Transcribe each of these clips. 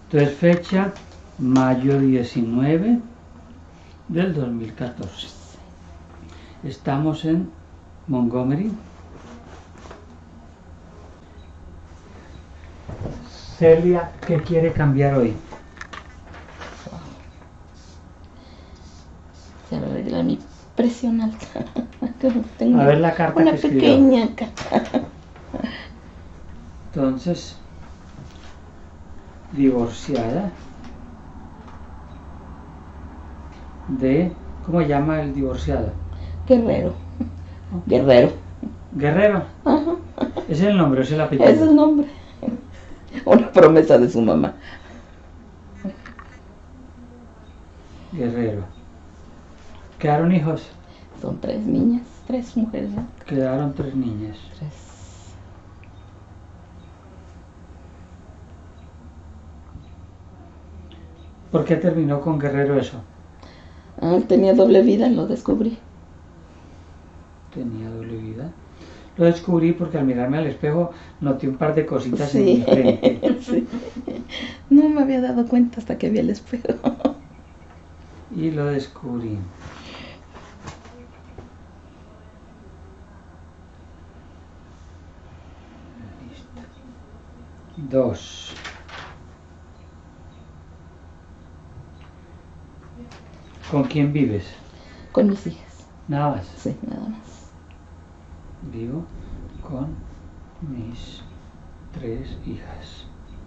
Entonces fecha mayo 19 del 2014. Estamos en Montgomery. Celia, ¿qué quiere cambiar hoy? Se arregla mi presión alta. A ver la carta una que escribió. pequeña carta. Entonces, divorciada de... ¿Cómo llama el divorciado? Guerrero. Guerrero. Guerrero. Ajá. ¿Es el nombre o es el apellido? Es el nombre. Una promesa de su mamá. Guerrero. ¿Quedaron hijos? Son 3 niñas, 3 mujeres. ¿No? Quedaron 3 niñas. 3. ¿Por qué terminó con Guerrero eso? Tenía doble vida, lo descubrí. Tenía doble vida. Lo descubrí porque al mirarme al espejo noté un par de cositas Sí. en mi frente. Sí. No me había dado cuenta hasta que vi el espejo. Y lo descubrí. Listo. 2. ¿Con quién vives? Con mis hijas. Nada más. Sí, nada más. Vivo con mis 3 hijas.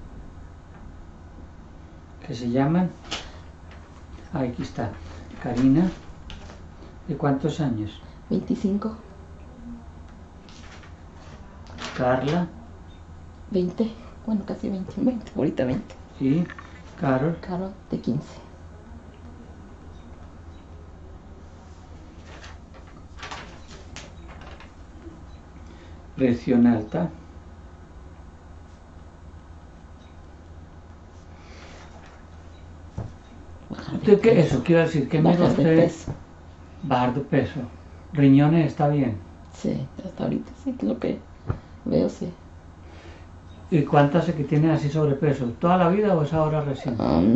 ¿Qué se llaman? Aquí está. Karina. ¿De cuántos años? 25. Carla. 20. Bueno, casi 20. Ahorita 20. Y Carol. Carol, de 15. Presión alta. ¿Qué eso? Quiero decir, ¿qué me Bajar de usted? peso. Bajar de peso. Riñones está bien. Sí, hasta ahorita sí, lo que veo, sí. ¿Y cuántas que tiene así sobrepeso? ¿Toda la vida o es ahora recién?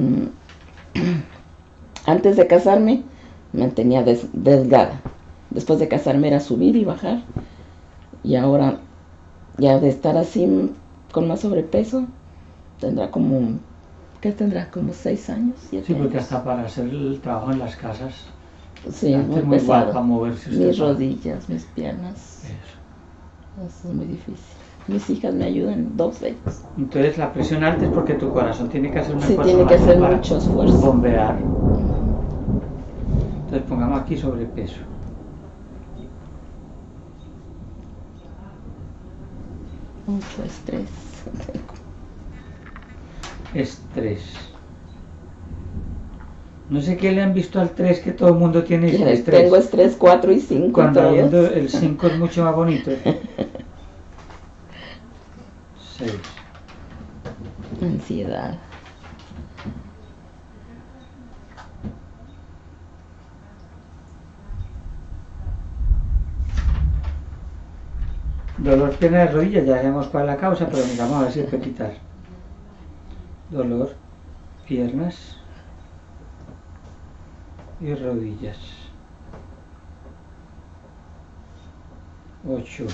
Antes de casarme me mantenía delgada. Después de casarme era subir y bajar. Y ahora, ya de estar así con más sobrepeso, tendrá como, ¿qué tendrá? Como 6 años, 7 Sí, porque años. hasta para hacer el trabajo en las casas, Sí, es muy muy pesado. para moverse usted Mis sola. rodillas, mis piernas. Eso. Eso es muy difícil. Mis hijas me ayudan, 2 de ellas. Entonces la presión alta es porque tu corazón tiene que hacer un Sí, esfuerzo tiene que mayor hacer para mucho esfuerzo. bombear. Entonces pongamos aquí sobrepeso. Mucho estrés. Estrés. No sé qué le han visto al 3 que todo el mundo tiene estrés. Tengo estrés 4 y 5. Cuando todos. viendo el 5 es mucho más bonito. 6. Ansiedad. Dolor, pena de rodillas, ya sabemos cuál es la causa, pero vamos a ver si se puede quitar. Dolor, piernas y rodillas. 8.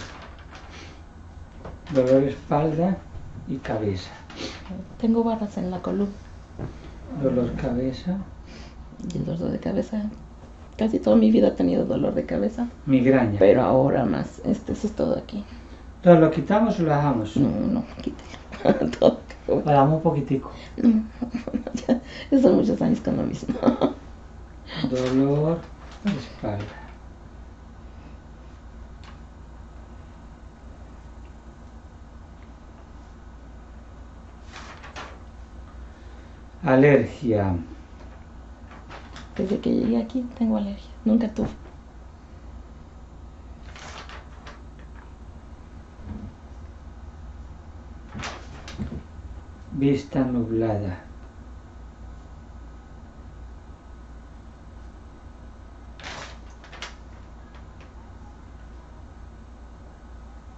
Dolor espalda y cabeza. Tengo barras en la columna. Dolor cabeza. Y el dolor de cabeza. Casi toda mi vida he tenido dolor de cabeza. Migraña. Pero ahora más. Eso es todo aquí. ¿Entonces lo quitamos o lo dejamos? No, quítelo. Todo. Lo damos un poquitico. No, ya son muchos años con lo mismo. Dolor espalda. Alergia. Desde que llegué aquí tengo alergia. Nunca tuve. Vista nublada.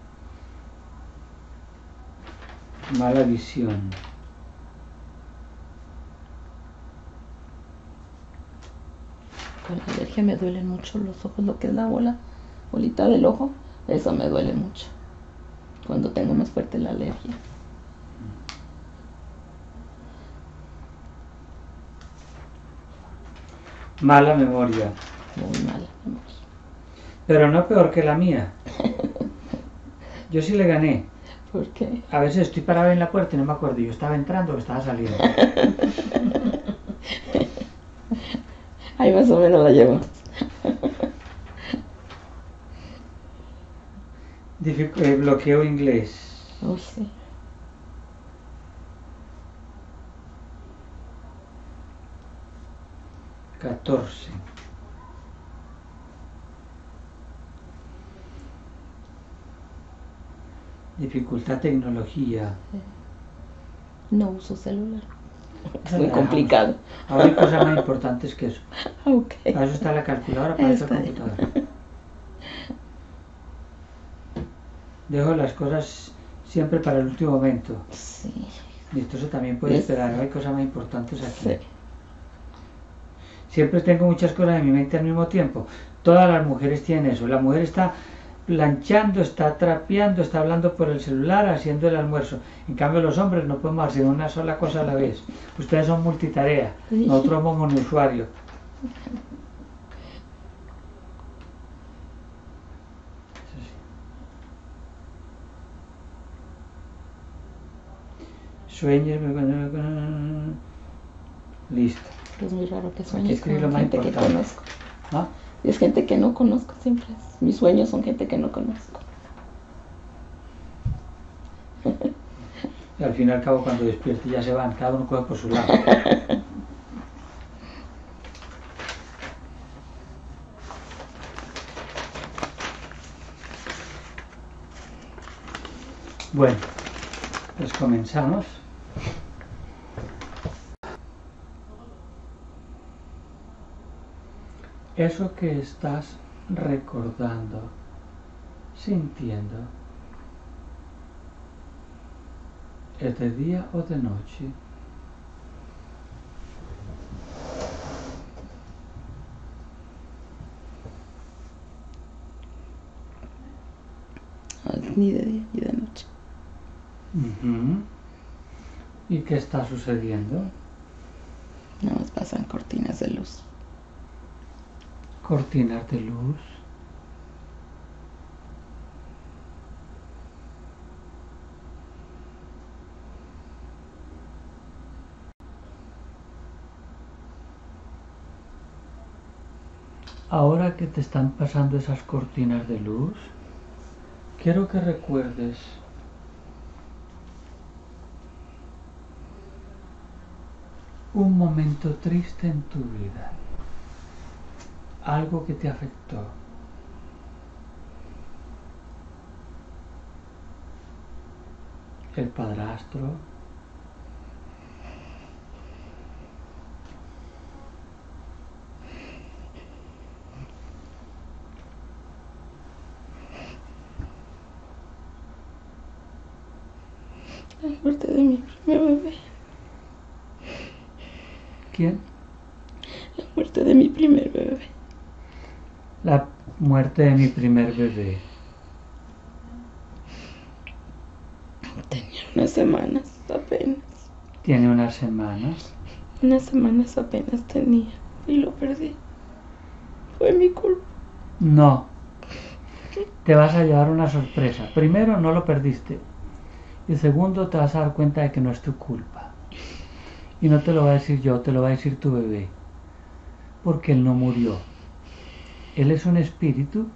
Mala visión. Con la alergia me duelen mucho los ojos, lo que es la bolita del ojo, eso me duele mucho. Cuando tengo más fuerte la alergia. Mala memoria. Muy mala memoria. Pero no peor que la mía. Yo sí le gané. ¿Por qué? A veces estoy parado en la puerta y no me acuerdo. Yo estaba entrando o estaba saliendo. Ahí más o menos la llevo. Bloqueo inglés. Uy, sí. Catorce. Dificultad tecnología. No uso celular. Es Esa muy la dejamos. complicado. Ahora hay cosas más importantes que eso. Ok. Para eso está la calculadora, para eso el Está bien. computador. Dejo las cosas siempre para el último momento. Sí. Y esto se también puede Es- esperar. Hay cosas más importantes aquí. Sí. Siempre tengo muchas cosas en mi mente al mismo tiempo. Todas las mujeres tienen eso. La mujer está planchando, está trapeando, está hablando por el celular, haciendo el almuerzo. En cambio los hombres no podemos hacer una sola cosa a la vez. Ustedes son multitarea, Sí. nosotros somos monusuario. Sueños. Listo. Pero es muy raro que Aquí sueñes escribí con lo más gente que importante. conozco. ¿Ah? Es gente que no conozco siempre. Mis sueños son gente que no conozco. Y al fin y al cabo cuando despierte ya se van, cada uno coge por su lado. Bueno, pues comenzamos. Eso que estás recordando, sintiendo, ¿es de día o de noche? Ni de día ni de noche. Ujú. ¿Y qué está sucediendo? Nada más pasan cortinas de luz. Cortinas de luz. Ahora que te están pasando esas cortinas de luz, quiero que recuerdes un momento triste en tu vida, algo que te afectó. El padrastro, La muerte de mi primer bebé. ¿quién? La muerte de mi primer bebé. La muerte de mi primer bebé. Tenía unas semanas apenas. Tiene unas semanas. Unas semanas apenas tenía. Y lo perdí. Fue mi culpa. No. Te vas a llevar una sorpresa. Primero, no lo perdiste. Y segundo, te vas a dar cuenta de que no es tu culpa. Y no te lo va a decir yo, te lo va a decir tu bebé. Porque él no murió. Él es un espíritu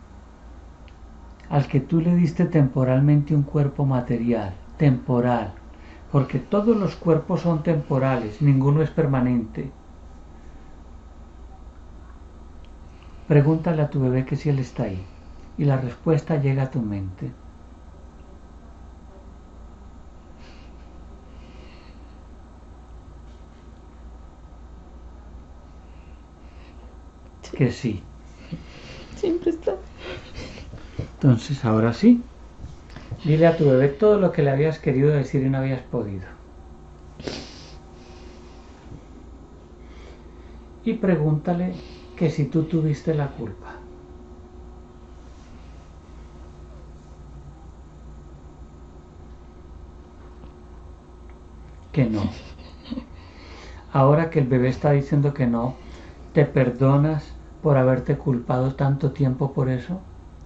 al que tú le diste temporalmente un cuerpo material, temporal. Porque todos los cuerpos son temporales, ninguno es permanente. Pregúntale a tu bebé que si él está ahí. Y la respuesta llega a tu mente. Que sí. Siempre está. Entonces, ahora sí. Dile a tu bebé todo lo que le habías querido decir y no habías podido. Y pregúntale que si tú tuviste la culpa. Que no. Ahora que el bebé está diciendo que no, ¿te perdonas por haberte culpado tanto tiempo por eso?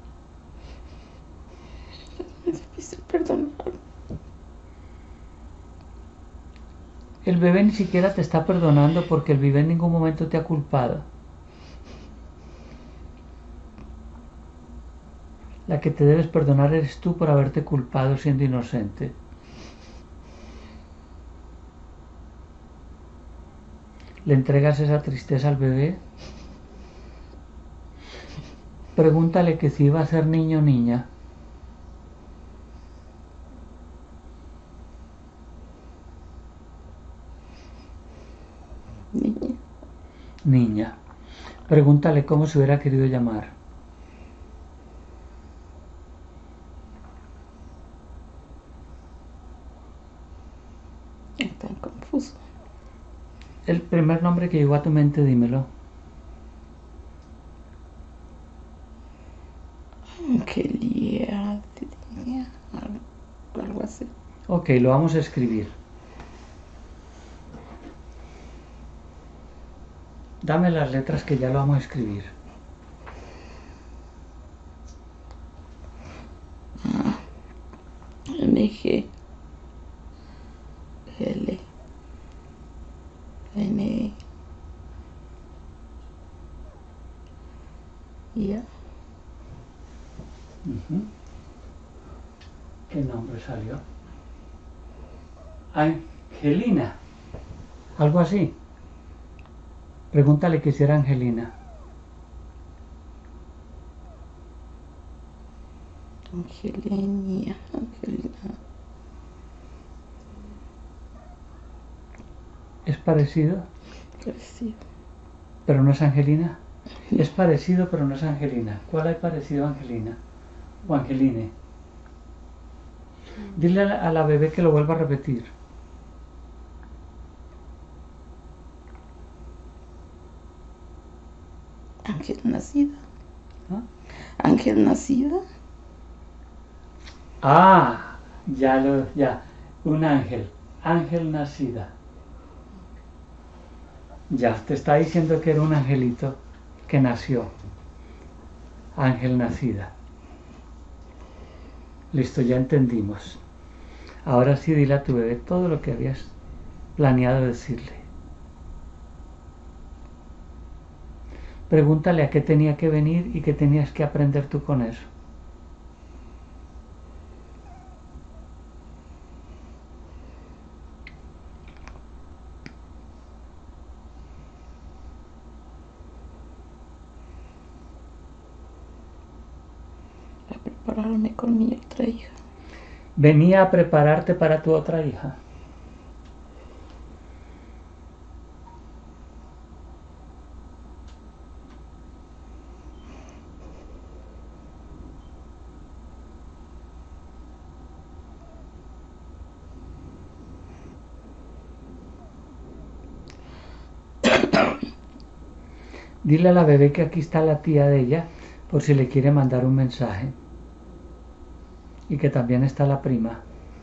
Es difícil perdonar. El bebé ni siquiera te está perdonando porque el bebé en ningún momento te ha culpado. La que te debes perdonar eres tú por haberte culpado siendo inocente. ¿Le entregas esa tristeza al bebé? Pregúntale que si iba a ser niño o niña. Niña. Niña. Pregúntale cómo se hubiera querido llamar. Está confuso. El primer nombre que llegó a tu mente, dímelo. Angelia. Algo así. Ok, lo vamos a escribir. Dame las letras que ya lo vamos a escribir. NG. L. N. Ya. ¿Qué nombre salió? Angelina. Algo así. Pregúntale que si era Angelina. Angelina. ¿Es parecido? Parecido. ¿Pero no es Angelina? Es parecido, pero no es Angelina. ¿Cuál hay parecido a Angelina? O Angeline. Dile a la bebé que lo vuelva a repetir. Ángel nacida. ¿Ah? Ángel nacida. Ah, ya. Un ángel. Ángel nacida. Ya, te está diciendo que era un angelito que nació. Ángel nacida. Listo, ya entendimos. Ahora sí dile a tu bebé todo lo que habías planeado decirle. Pregúntale a qué tenía que venir y qué tenías que aprender tú con eso. A prepararme con mi otra hija. Venía a prepararte para tu otra hija. Dile a la bebé que aquí está la tía de ella por si le quiere mandar un mensaje. Y que también está la prima.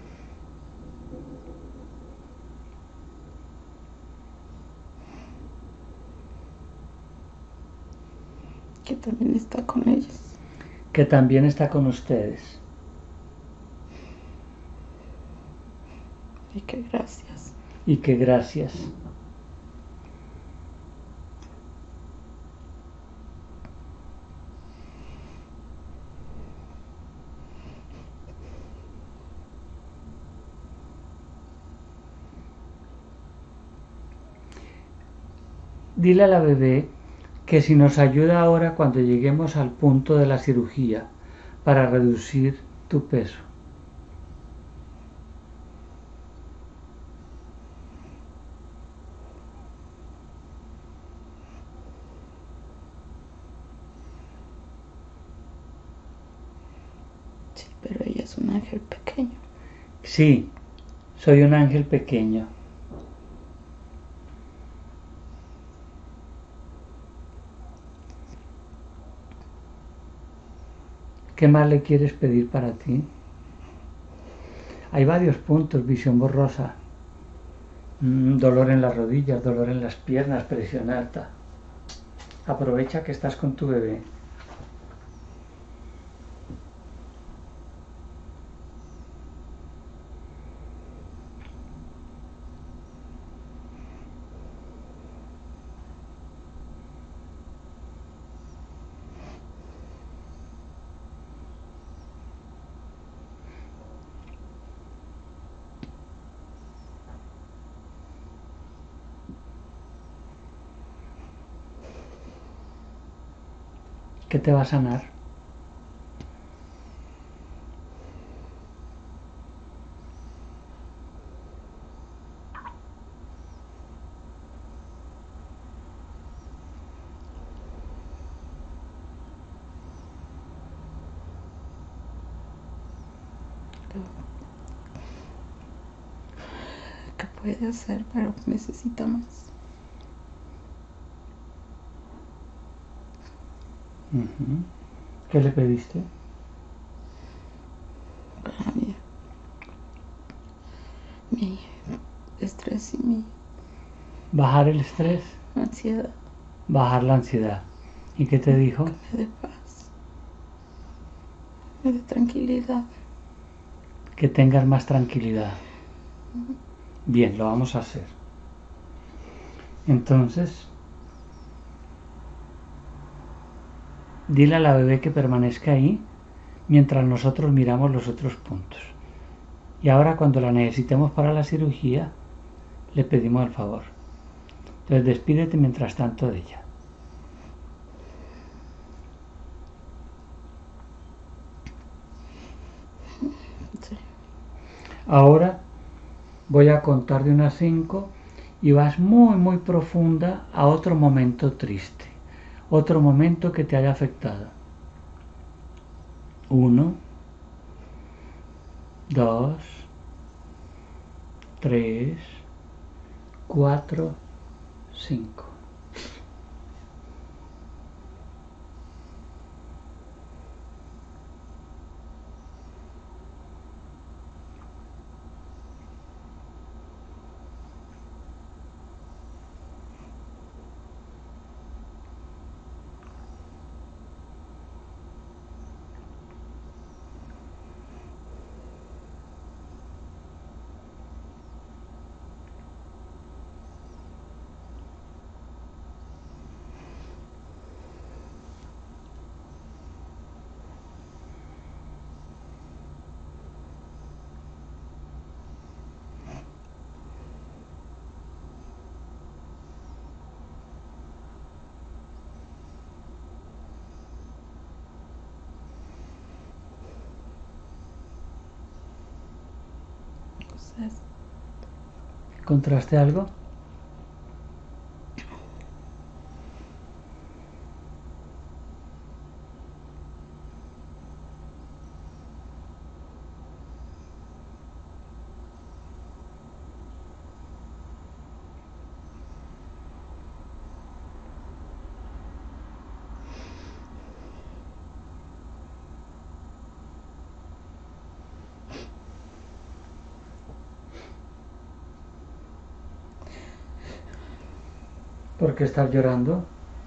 Que también está con ellos. Que también está con ustedes. Y que gracias. Y que gracias. Dile a la bebé que si nos ayuda ahora cuando lleguemos al punto de la cirugía para reducir tu peso. Sí, pero ella es un ángel pequeño. Sí, soy un ángel pequeño. ¿Qué más le quieres pedir para ti? Hay varios puntos: visión borrosa, dolor en las rodillas, dolor en las piernas, presión alta. Aprovecha que estás con tu bebé. ¿Qué te va a sanar? ¿Qué puede hacer? Pero necesita más. ¿Qué le pediste? Mi estrés y mi Bajar el estrés, ansiedad. bajar la ansiedad. ¿Y qué te dijo? Me dé paz. Me dé tranquilidad. Que tengas más tranquilidad. Bien, lo vamos a hacer. Entonces, dile a la bebé que permanezca ahí mientras nosotros miramos los otros puntos. Y ahora, cuando la necesitemos para la cirugía, le pedimos el favor. Entonces, despídete mientras tanto de ella. Sí. Ahora voy a contar de 1 a 5 y vas muy, muy profunda a otro momento triste, otro momento que te haya afectado. 1, 2, 3, 4, 5. Entonces, ¿Encontraste algo? ¿Por qué estás llorando?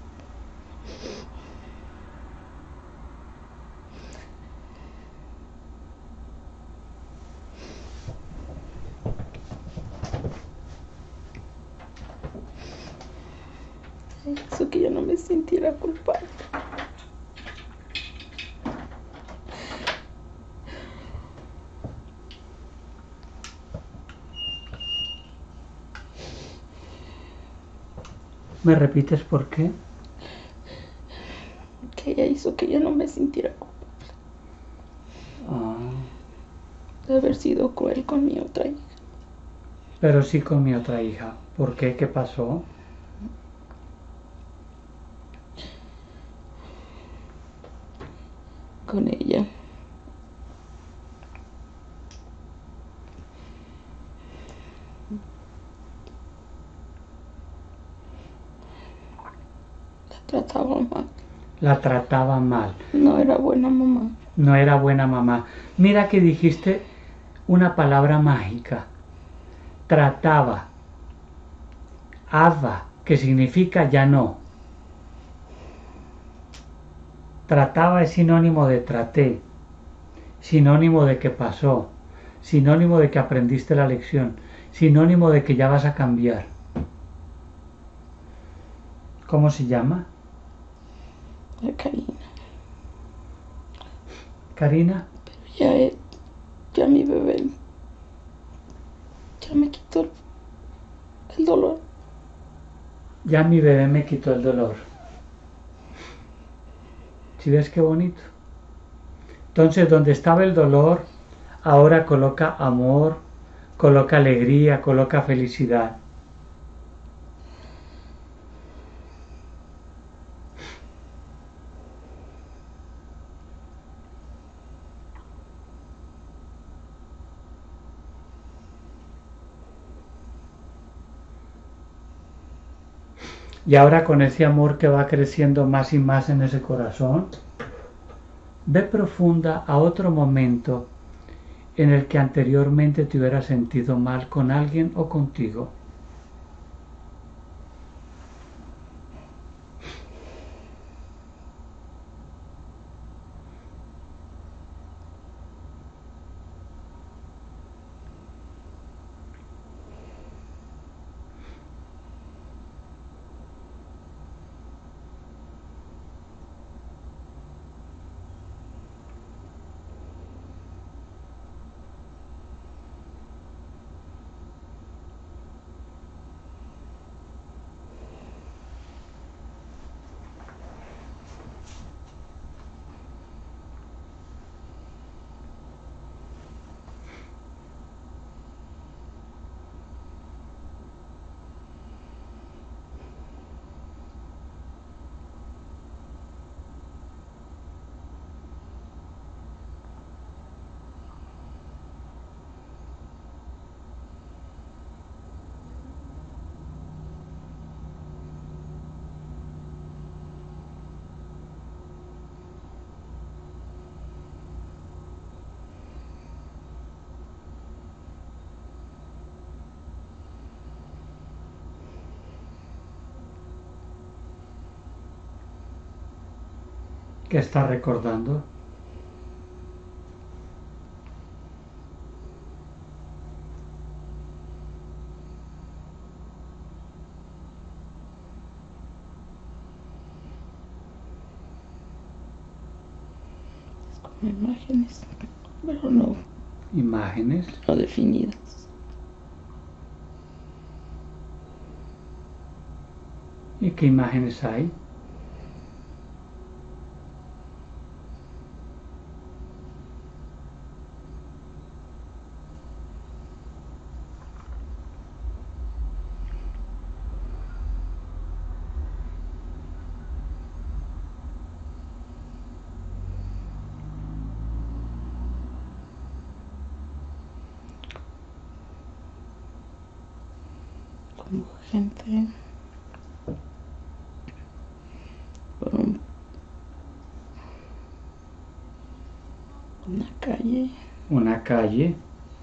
eso que yo no me sintiera culpable. ¿Me repites por qué? Que ella hizo que yo no me sintiera culpable de haber sido cruel con mi otra hija. Pero sí con mi otra hija. ¿Por qué? ¿Qué pasó? Con ella. La trataba mal. La trataba mal. No era buena mamá. No era buena mamá. Mira que dijiste una palabra mágica. Trataba. Ava, que significa ya no. Trataba es sinónimo de traté, sinónimo de que pasó, sinónimo de que aprendiste la lección, sinónimo de que ya vas a cambiar. ¿Cómo se llama? Karina. Karina. Pero ya mi bebé ya me quitó el dolor. Ya mi bebé me quitó el dolor. ¿Sí ves qué bonito? Entonces, donde estaba el dolor, ahora coloca amor, coloca alegría, coloca felicidad. Y ahora con ese amor que va creciendo más y más en ese corazón, ve profunda a otro momento en el que anteriormente te hubieras sentido mal con alguien o contigo. ¿Qué estás recordando? Como imágenes, pero no Imágenes. definidas. ¿Y qué imágenes hay? Como gente por una calle. Una calle.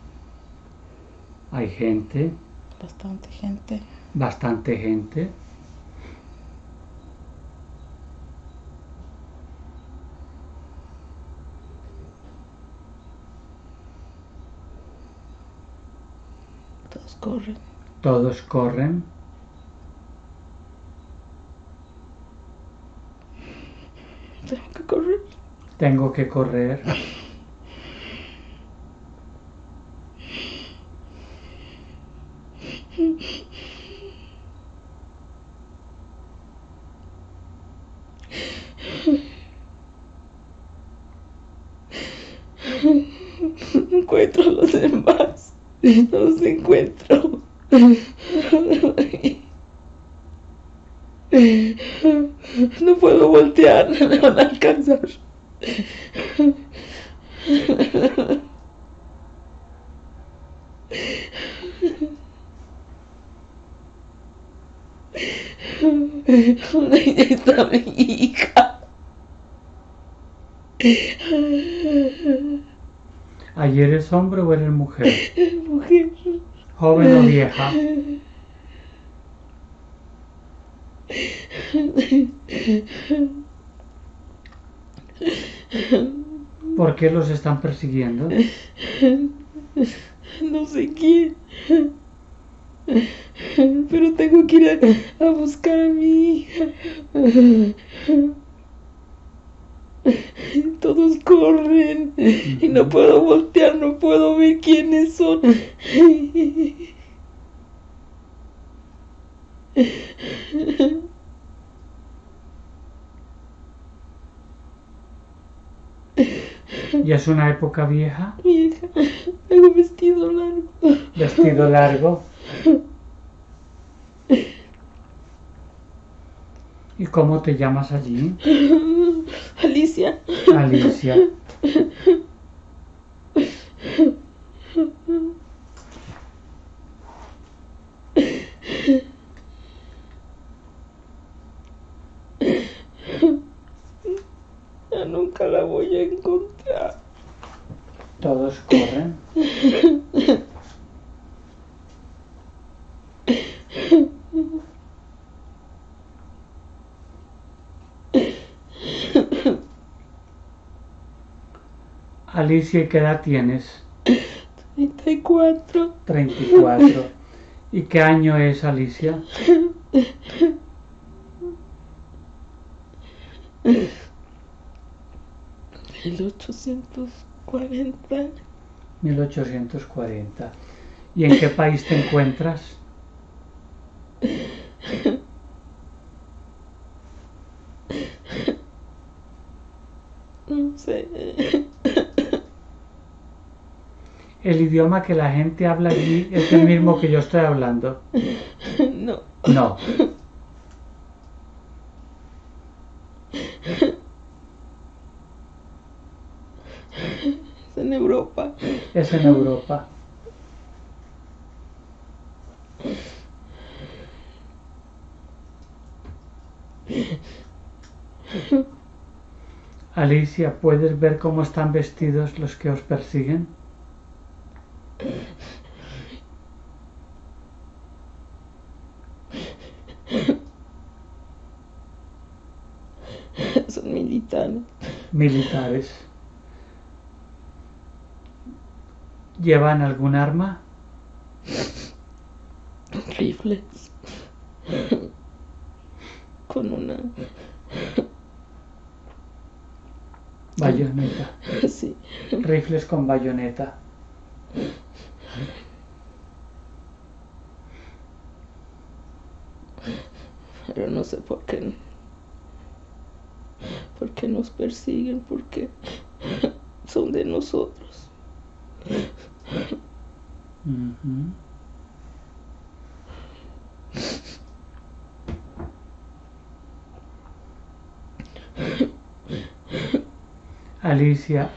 Hay gente. Bastante gente. Bastante gente. Todos corren. Todos corren. Tengo que correr. Tengo que correr. Encuentro a los demás. No los encuentro. No puedo voltear, me van a alcanzar. Ahí está mi hija. ¿Ayer eres hombre o eres mujer? Mujer. ¿Joven o vieja? ¿Por qué los están persiguiendo? No sé quién. Pero tengo que ir a buscar a mi hija. Todos corren y no puedo voltear, no puedo ver quiénes son. ¿Y es una época vieja? Vieja, tengo vestido largo. ¿Vestido largo? ¿Y cómo te llamas allí? Alicia. Alicia. Ya nunca la voy a encontrar. Todos corren. Alicia, ¿qué edad tienes? 34. 34. ¿Y qué año es, Alicia? El 840. 1840. ¿Y en qué país te encuentras? No sé. ¿El idioma que la gente habla allí es el mismo que yo estoy hablando? No. No. Es en Europa. Es en Europa. Alicia, ¿puedes ver cómo están vestidos los que os persiguen? Son militares. Militares. ¿Llevan algún arma? Rifles. Con una. Bayoneta. Sí. Rifles con bayoneta. Pero no sé por qué. ¿Por qué nos persiguen? Porque son de nosotros. Uh-huh. Alicia,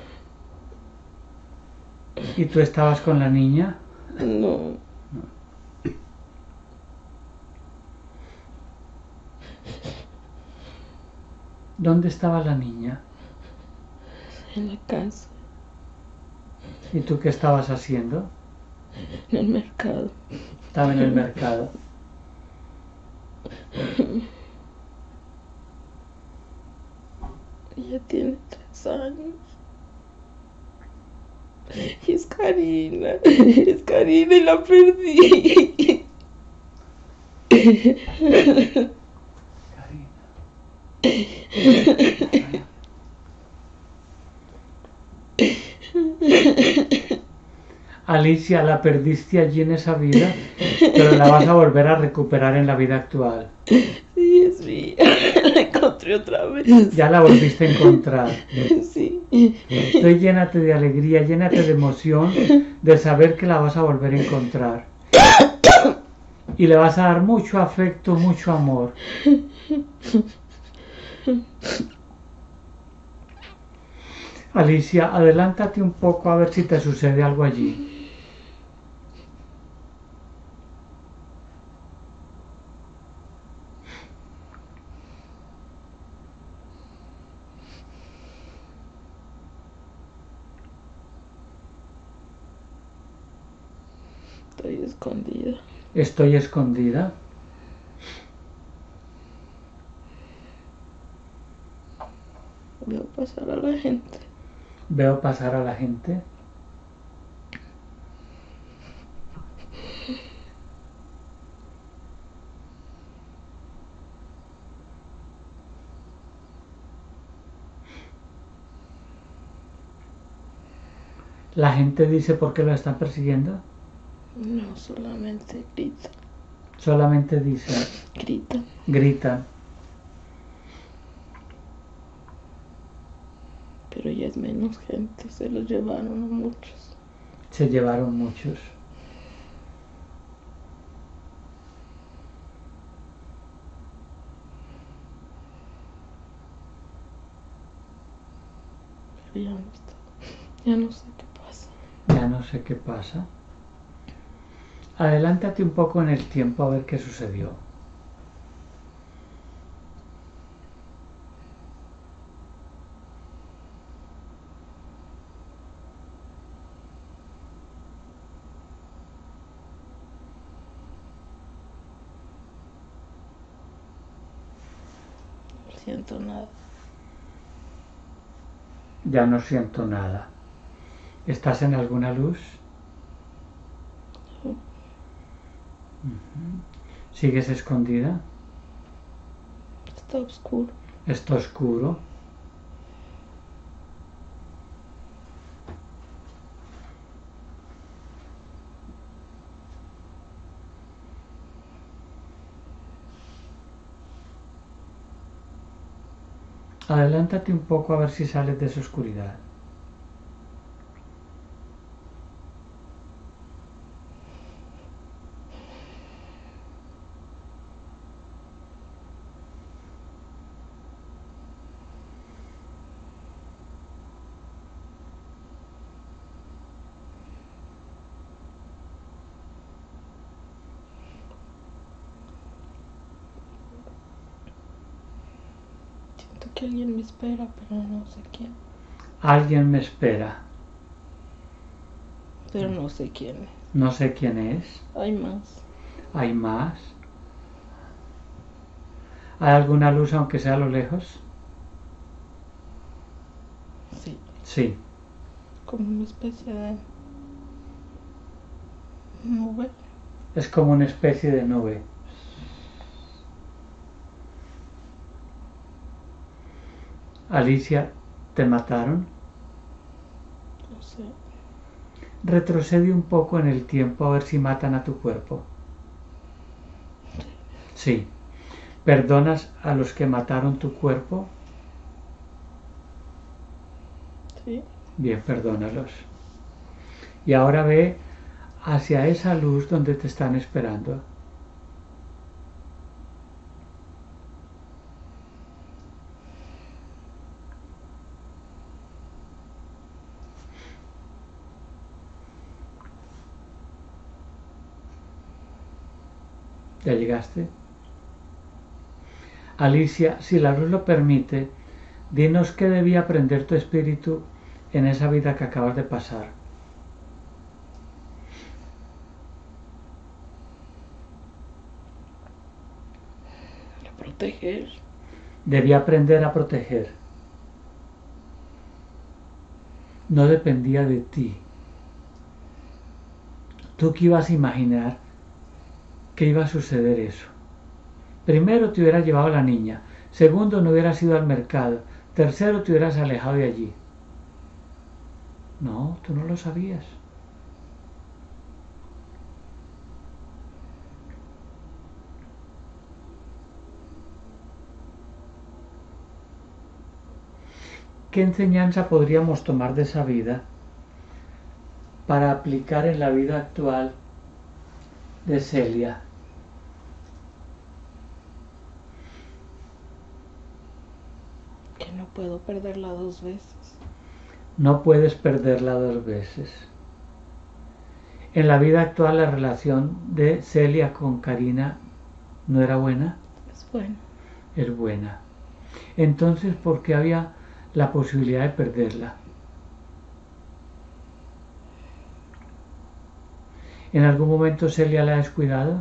¿y tú estabas con la niña? No. ¿Dónde estaba la niña? En la casa. ¿Y tú qué estabas haciendo? En el mercado. Estaba en el mercado. Ella tiene 3 años. Y es Karina. Es Karina y la perdí. Alicia, la perdiste allí en esa vida, pero la vas a volver a recuperar en la vida actual. Sí, es mía. La encontré otra vez. Ya la volviste a encontrar. Sí. Entonces llénate de alegría, llénate de emoción, de saber que la vas a volver a encontrar. Y le vas a dar mucho afecto, mucho amor. Alicia, adelántate un poco a ver si te sucede algo allí. Estoy escondida. Estoy escondida. Veo pasar a la gente. Veo pasar a la gente. La gente dice por qué lo están persiguiendo. No, solamente grita. Solamente dice, Grita. gritan. Pero ya es menos gente. Se los llevaron a muchos. Se llevaron muchos. Pero ya no está. Ya no sé qué pasa. Ya no sé qué pasa. Adelántate un poco en el tiempo a ver qué sucedió. No siento nada. Ya no siento nada. ¿Estás en alguna luz? No. ¿Sigues escondida? Está oscuro. ¿Está oscuro? Adelántate un poco a ver si sales de esa oscuridad. Siento que alguien me espera, pero no sé quién. Alguien me espera. Pero no sé quién es. No sé quién es. Hay más. ¿Hay más? ¿Hay alguna luz aunque sea a lo lejos? Sí. Sí. Como una especie de nube. Es como una especie de nube. Alicia, ¿te mataron? No sé. Retrocede un poco en el tiempo a ver si matan a tu cuerpo. Sí. ¿Perdonas a los que mataron tu cuerpo? Sí. Bien, perdónalos. Y ahora ve hacia esa luz donde te están esperando. ¿Ya llegaste? Alicia, si la luz lo permite, dinos qué debía aprender tu espíritu en esa vida que acabas de pasar. A proteger. Debía aprender a proteger. No dependía de ti. ¿Tú qué ibas a imaginar que iba a suceder eso? Primero te hubieras llevado a la niña. Segundo, no hubieras ido al mercado. Tercero, te hubieras alejado de allí. No, tú no lo sabías. ¿Qué enseñanza podríamos tomar de esa vida para aplicar en la vida actual de Celia? Que no puedo perderla 2 veces. No puedes perderla 2 veces. En la vida actual la relación de Celia con Karina no era buena, Es bueno. es buena. Entonces, ¿por qué había la posibilidad de perderla? ¿En algún momento Celia la ha descuidado?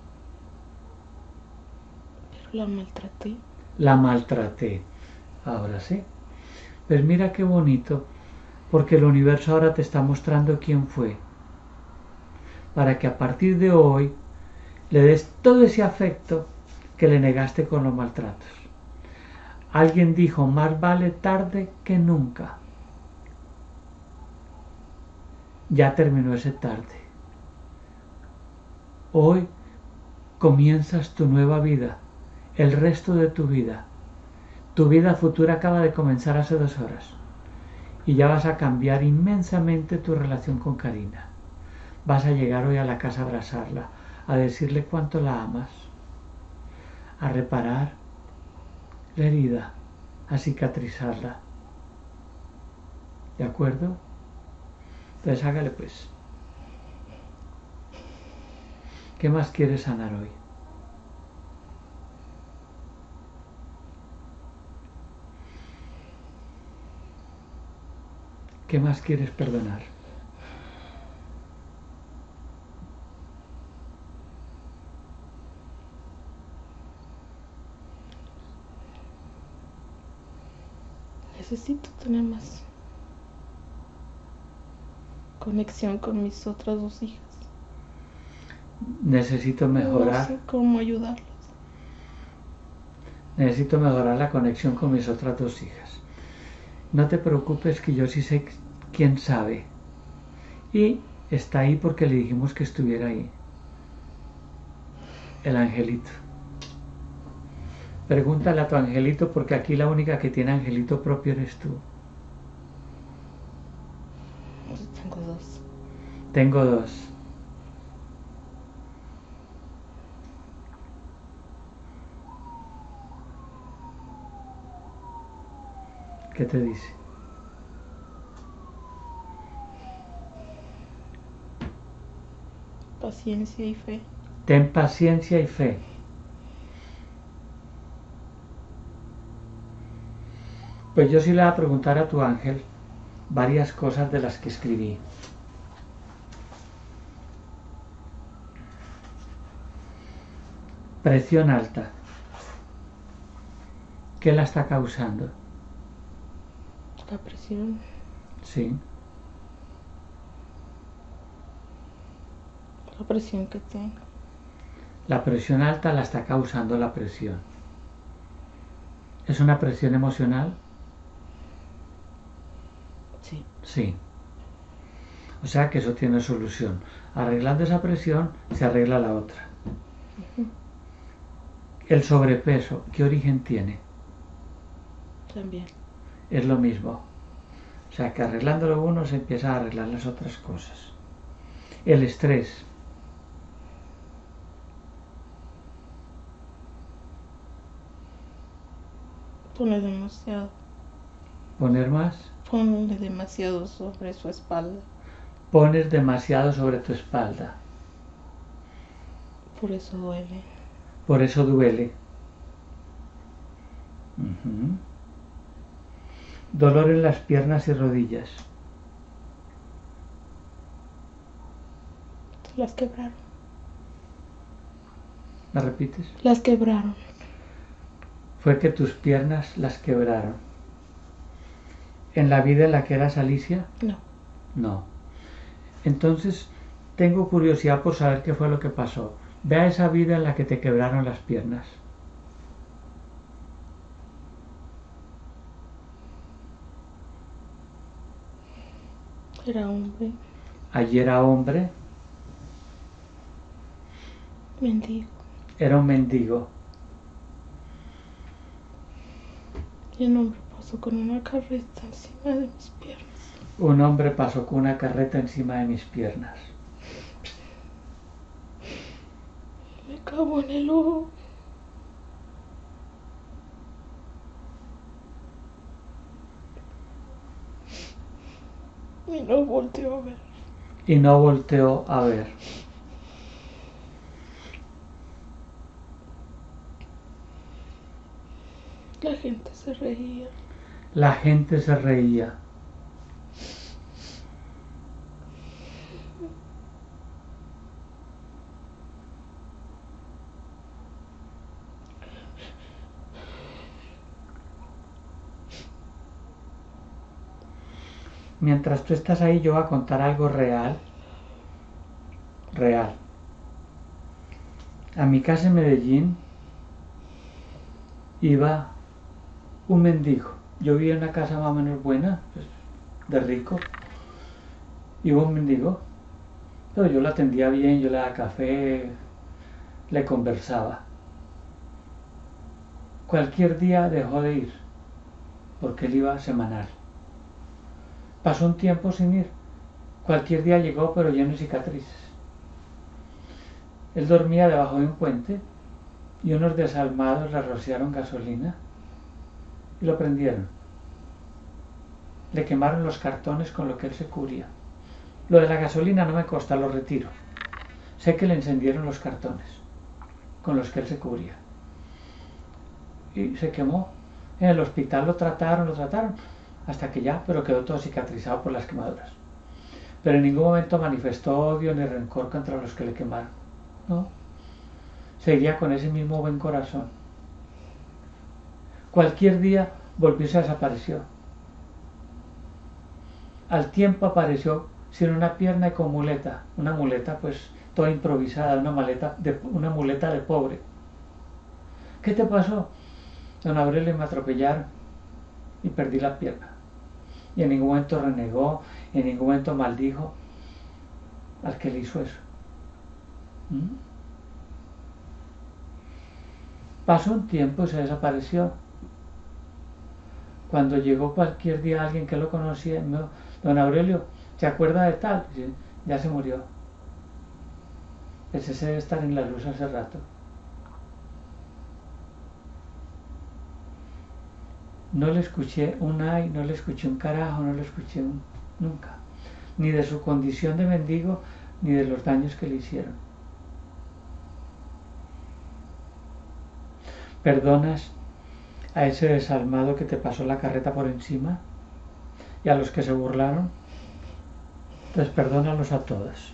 Pero la maltraté. La maltraté. Ahora sí. Pues mira qué bonito, porque el universo ahora te está mostrando quién fue, para que a partir de hoy le des todo ese afecto que le negaste con los maltratos. Alguien dijo, más vale tarde que nunca. Ya terminó ese tarde. Hoy comienzas tu nueva vida, el resto de tu vida. Tu vida futura acaba de comenzar hace 2 horas y ya vas a cambiar inmensamente tu relación con Karina. Vas a llegar hoy a la casa a abrazarla, a decirle cuánto la amas, a reparar la herida, a cicatrizarla. ¿De acuerdo? Entonces hágale pues. ¿Qué más quieres sanar hoy? ¿Qué más quieres perdonar? Necesito tener más conexión con mis otras 2 hijas. Necesito mejorar. No sé cómo ayudarlas. Necesito mejorar la conexión con mis otras 2 hijas. No te preocupes, que yo sí sé quién sabe. Y está ahí porque le dijimos que estuviera ahí. El angelito. Pregúntale a tu angelito, porque aquí la única que tiene angelito propio eres tú. Tengo 2. Tengo 2. ¿Qué te dice? Paciencia y fe. Ten paciencia y fe. Pues yo sí le voy a preguntar a tu ángel varias cosas de las que escribí. Presión alta. ¿Qué la está causando? La presión. Sí. La presión que tengo. La presión alta la está causando la presión. ¿Es una presión emocional? Sí. Sí. O sea que eso tiene solución. Arreglando esa presión se arregla la otra. El sobrepeso, ¿qué origen tiene? También. Es lo mismo. O sea que arreglándolo uno se empieza a arreglar las otras cosas. El estrés. Pone demasiado. ¿Poner más? Ponle demasiado sobre su espalda. Pones demasiado sobre tu espalda. Por eso duele. Por eso duele. Dolor en las piernas y rodillas. Las quebraron. ¿La repites? Las quebraron. Fue que tus piernas las quebraron. ¿En la vida en la que eras Alicia? No. No. Entonces, tengo curiosidad por saber qué fue lo que pasó. Ve a esa vida en la que te quebraron las piernas. Era hombre. Allí era hombre. Mendigo. Era un mendigo. Y el hombre pasó con una carreta encima de mis piernas. Un hombre pasó con una carreta encima de mis piernas. Me cagó en el ojo. Y no volteó a ver. Y no volteó a ver. La gente se reía. La gente se reía. Mientras tú estás ahí, yo voy a contar algo real. Real. A mi casa en Medellín iba un mendigo. Yo vivía en una casa más o menos buena, pues, de rico. Iba un mendigo, pero yo lo atendía bien, yo le daba café, le conversaba. Cualquier día dejó de ir, porque él iba semanal. Pasó un tiempo sin ir. Cualquier día llegó, pero lleno de cicatrices. Él dormía debajo de un puente y unos desalmados le rociaron gasolina y lo prendieron. Le quemaron los cartones con lo que él se cubría. Lo de la gasolina no me consta, lo retiro. Sé que le encendieron los cartones con los que él se cubría. Y se quemó. En el hospital lo trataron, hasta que ya, pero quedó todo cicatrizado por las quemaduras. Pero en ningún momento manifestó odio ni rencor contra los que le quemaron. No. Seguía con ese mismo buen corazón. Cualquier día volvió y se desapareció. Al tiempo apareció sin una pierna y con muleta. Una muleta pues toda improvisada, una muleta de pobre. ¿Qué te pasó? Don Aurelio, me atropellaron y perdí la pierna. Y en ningún momento renegó, en ningún momento maldijo al que le hizo eso. Pasó un tiempo y se desapareció. Cuando llegó cualquier día alguien que lo conocía, me dijo: don Aurelio, ¿se acuerda de tal? Sí, ya se murió. Ese debe estar en la luz hace rato. No le escuché un ay, no le escuché un carajo, no le escuché nunca. Ni de su condición de mendigo, ni de los daños que le hicieron. ¿Perdonas a ese desalmado que te pasó la carreta por encima? ¿Y a los que se burlaron? Entonces perdónalos a todos.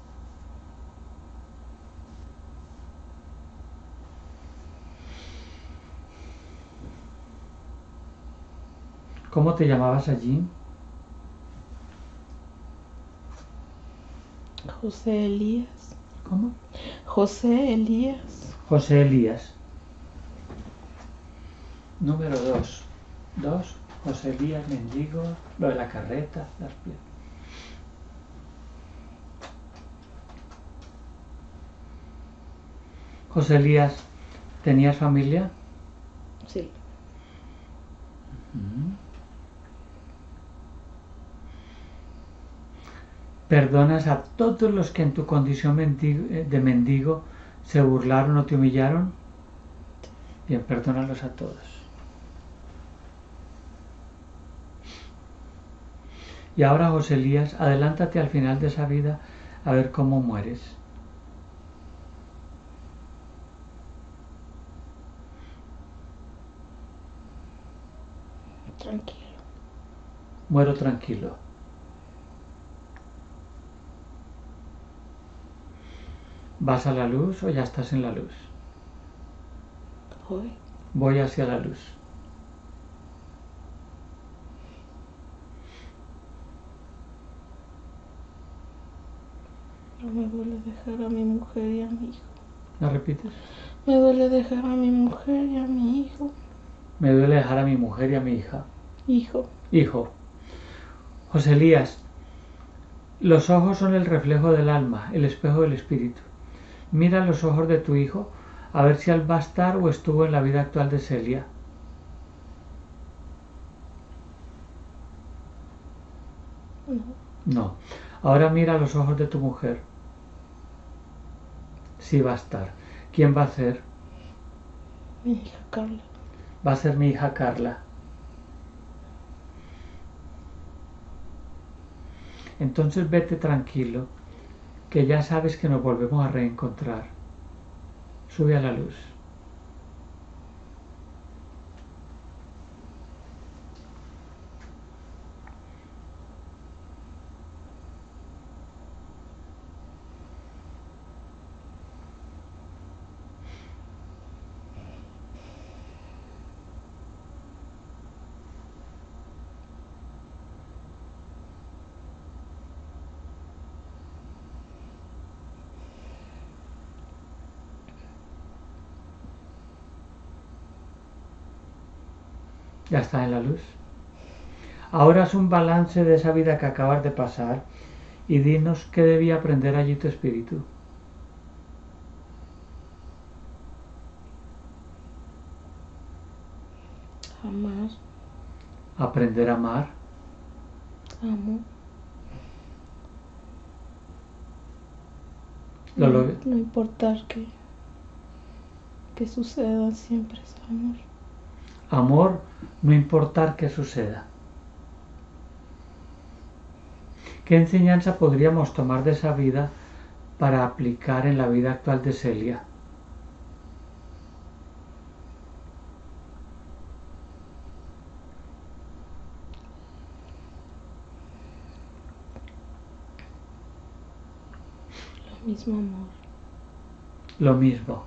¿Cómo te llamabas allí? José Elías. ¿Cómo? José Elías. José Elías. Número 2. 2. José Elías, mendigo, lo de la carreta, las piernas. José Elías, ¿tenías familia? Sí. ¿Perdonas a todos los que en tu condición de mendigo se burlaron o te humillaron? Bien, perdónalos a todos. Y ahora, José Elías, adelántate al final de esa vida a ver cómo mueres. Tranquilo. Muero tranquilo. ¿Vas a la luz o ya estás en la luz? Voy. Voy hacia la luz. Pero me duele dejar a mi mujer y a mi hijo. ¿La repites? Me duele dejar a mi mujer y a mi hijo. Me duele dejar a mi mujer y a mi hija. Hijo. Hijo. José Elías, los ojos son el reflejo del alma, el espejo del espíritu. Mira los ojos de tu hijo a ver si él va a estar o estuvo en la vida actual de Celia. No. No. Ahora mira los ojos de tu mujer. Sí va a estar. ¿Quién va a ser? Mi hija Carla. Va a ser mi hija Carla. Entonces vete tranquilo, que ya sabes que nos volvemos a reencontrar. Sube a la luz. Ya está en la luz. Ahora haz un balance de esa vida que acabas de pasar y dinos qué debía aprender allí tu espíritu. Amar, Aprender a amar. amo. Lo No, logré. no importar que suceda, siempre es amor. Amor, no importar qué suceda. ¿Qué enseñanza podríamos tomar de esa vida para aplicar en la vida actual de Celia? Lo mismo amor. Lo mismo.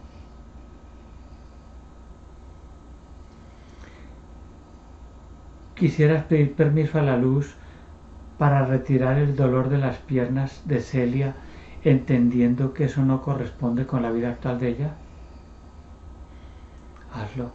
Quisieras pedir permiso a la luz para retirar el dolor de las piernas de Celia, entendiendo que eso no corresponde con la vida actual de ella. Hazlo.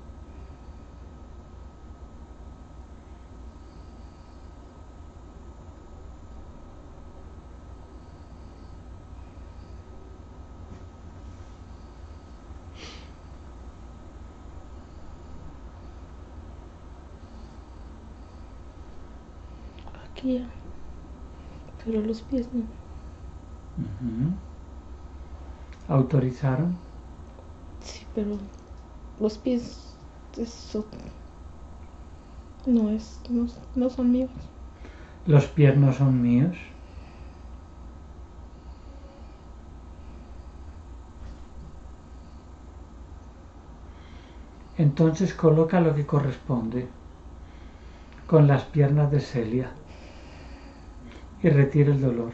Aquí ya. Pero los pies no. ¿Autorizaron? Sí, pero los pies, eso no son míos. ¿Los pies no son míos? Entonces coloca lo que corresponde con las piernas de Celia y retira el dolor.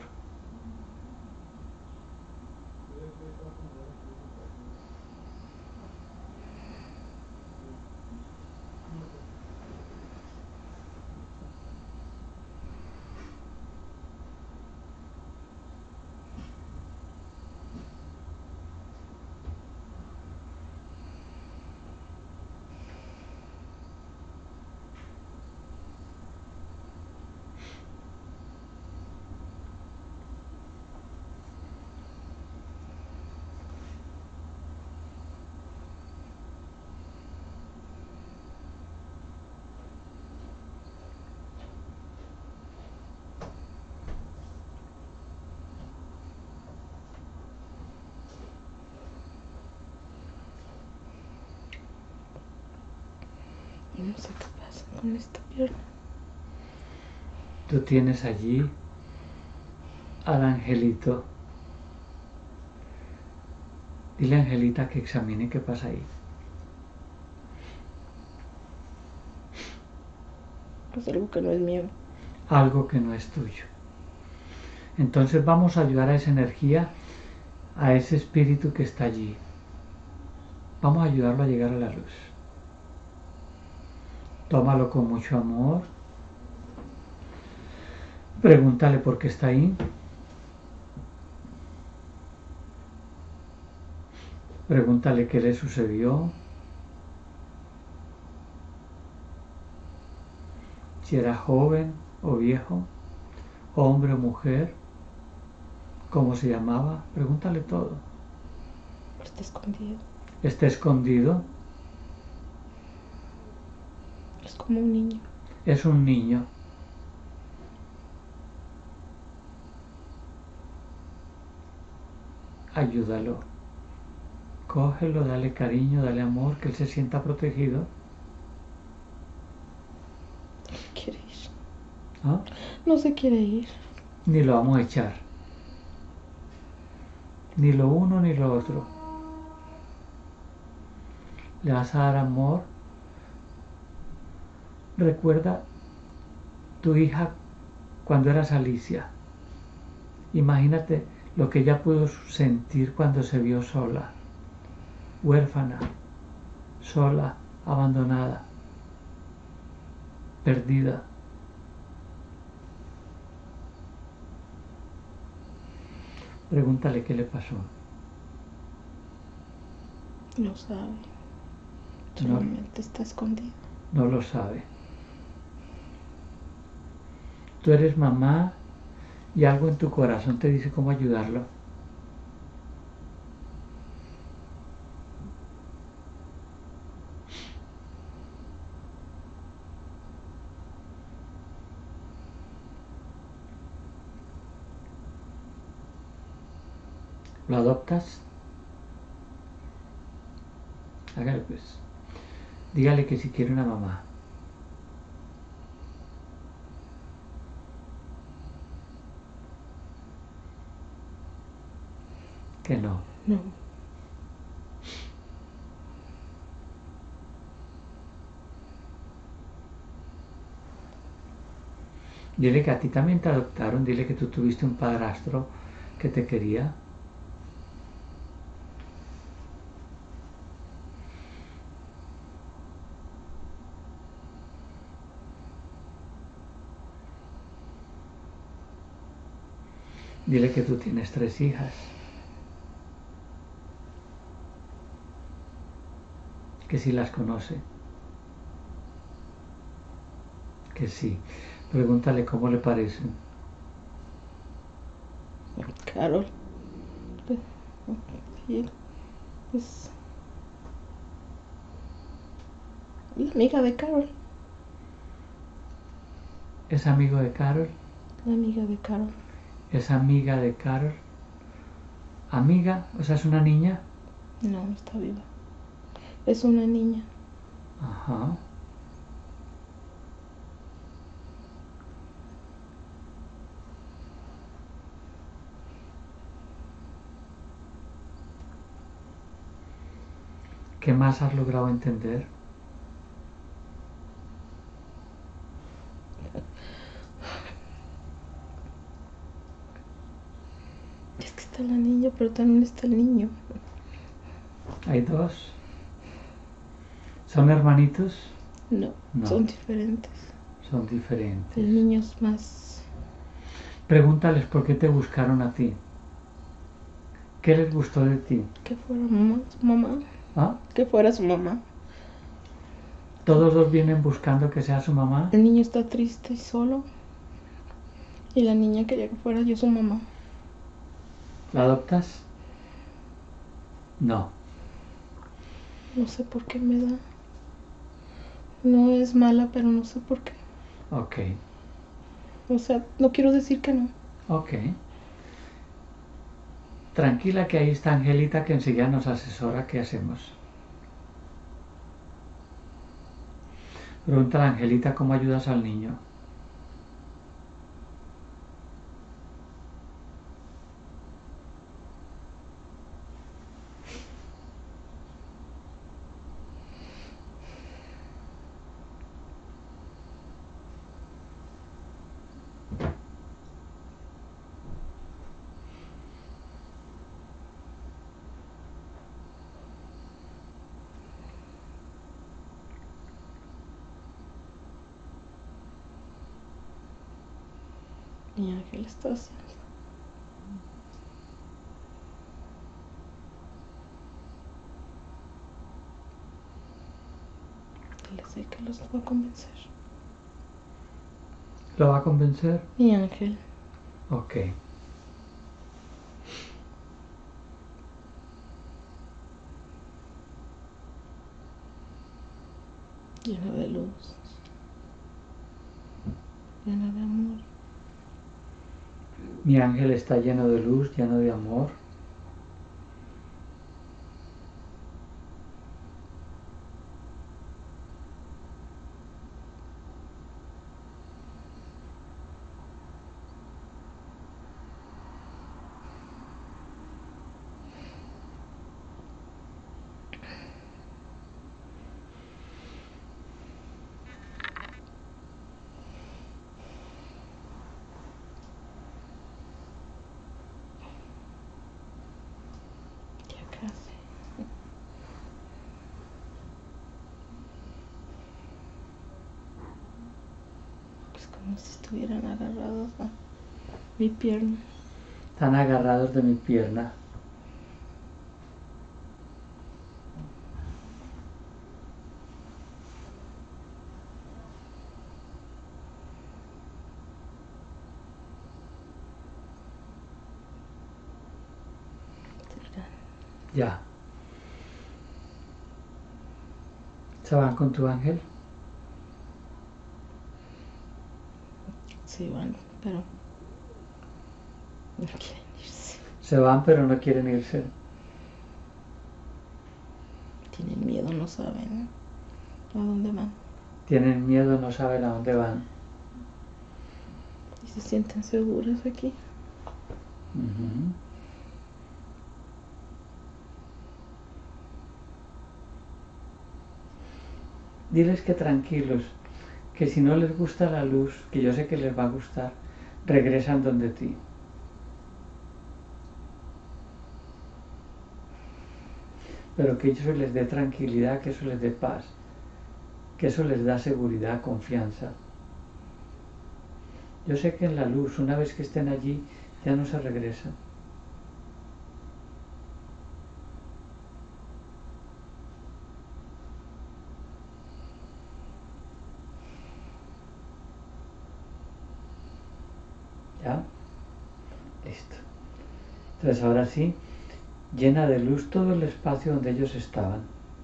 Y no sé qué pasa con esta pierna. Tú tienes allí al angelito. Dile a Angelita que examine qué pasa ahí. Es algo que no es mío. Algo que no es tuyo. Entonces vamos a ayudar a esa energía, a ese espíritu que está allí. Vamos a ayudarlo a llegar a la luz. Tómalo con mucho amor. Pregúntale por qué está ahí. Pregúntale qué le sucedió. Si era joven o viejo, hombre o mujer, cómo se llamaba. Pregúntale todo. Está escondido. Está escondido. Es como un niño. Es un niño. Ayúdalo. Cógelo, dale cariño, dale amor, que él se sienta protegido. Quiere ir. ¿Ah? No se quiere ir. Ni lo vamos a echar. Ni lo uno ni lo otro. Le vas a dar amor. Recuerda tu hija cuando eras Alicia. Imagínate lo que ella pudo sentir cuando se vio sola, huérfana, sola, abandonada, perdida. Pregúntale qué le pasó. No sabe. Solamente está escondido. No lo sabe. Tú eres mamá y algo en tu corazón te dice cómo ayudarlo. ¿Lo adoptas? Hágale pues. Dígale que si quiere una mamá. Que no. No. Dile que a ti también te adoptaron. Dile que tú tuviste un padrastro que te quería. Dile que tú tienes 3 hijas. Que sí las conoce. Que sí. Pregúntale cómo le parecen. Carol. Sí, pues, la amiga de Carol. ¿Es amigo de Carol? La amiga de Carol. ¿Es amiga de Carol? ¿Amiga? O sea, ¿es una niña? No, está viva. Es una niña. Ajá. ¿Qué más has logrado entender? Es que está la niña, pero también está el niño. ¿Hay 2? ¿Son hermanitos? No, No. son diferentes. Son diferentes. El niño es más... Pregúntales por qué te buscaron a ti. ¿Qué les gustó de ti? Que fuera mamá, su mamá. ¿Ah? Que fuera su mamá. ¿Todos 2 vienen buscando que sea su mamá? El niño está triste y solo. Y la niña quería que fuera yo su mamá. ¿La adoptas? No. No sé por qué me da. No es mala, pero no sé por qué. Ok. O sea, no quiero decir que no. Ok. Tranquila que ahí está Angelita que enseguida nos asesora qué hacemos. Pregúntale a Angelita cómo ayudas al niño. Mi ángel está haciendo. Le sé que los va a convencer. ¿Lo va a convencer? Mi ángel. Ok. Llena de luz. Llena de amor. Mi ángel está lleno de luz, lleno de amor. Ya casi. Es como si estuvieran agarrados a mi pierna. Están agarrados de mi pierna. Ya. ¿Se van con tu ángel? Sí, van, pero no quieren irse. Se van pero no quieren irse. Tienen miedo, no saben a dónde van. Tienen miedo, no saben a dónde van. Y se sienten seguros aquí. Ujú. Diles que tranquilos, que si no les gusta la luz, que yo sé que les va a gustar, regresan donde ti. Pero que eso les dé tranquilidad, que eso les dé paz, que eso les da seguridad, confianza. Yo sé que en la luz, una vez que estén allí, ya no se regresan. ¿Ya? Listo. Entonces ahora sí, llena de luz todo el espacio donde ellos estaban.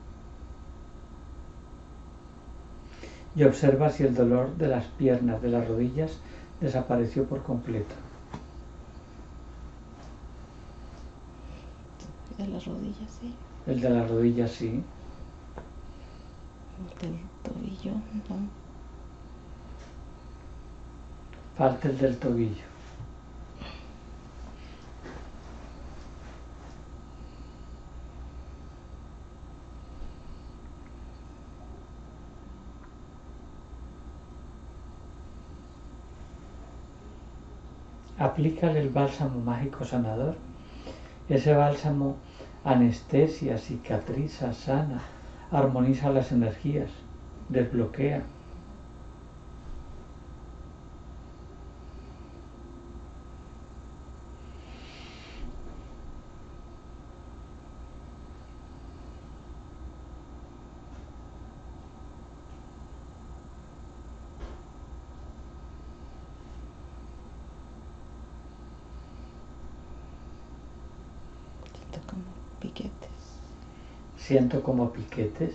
Y observa si el dolor de las piernas, de las rodillas, desapareció por completo. De las rodillas, sí. El de las rodillas sí. El del tobillo, no. Falta el del tobillo. Aplícale el bálsamo mágico sanador. Ese bálsamo anestesia, cicatriza, sana, armoniza las energías, desbloquea. Siento como piquetes. Siento como piquetes.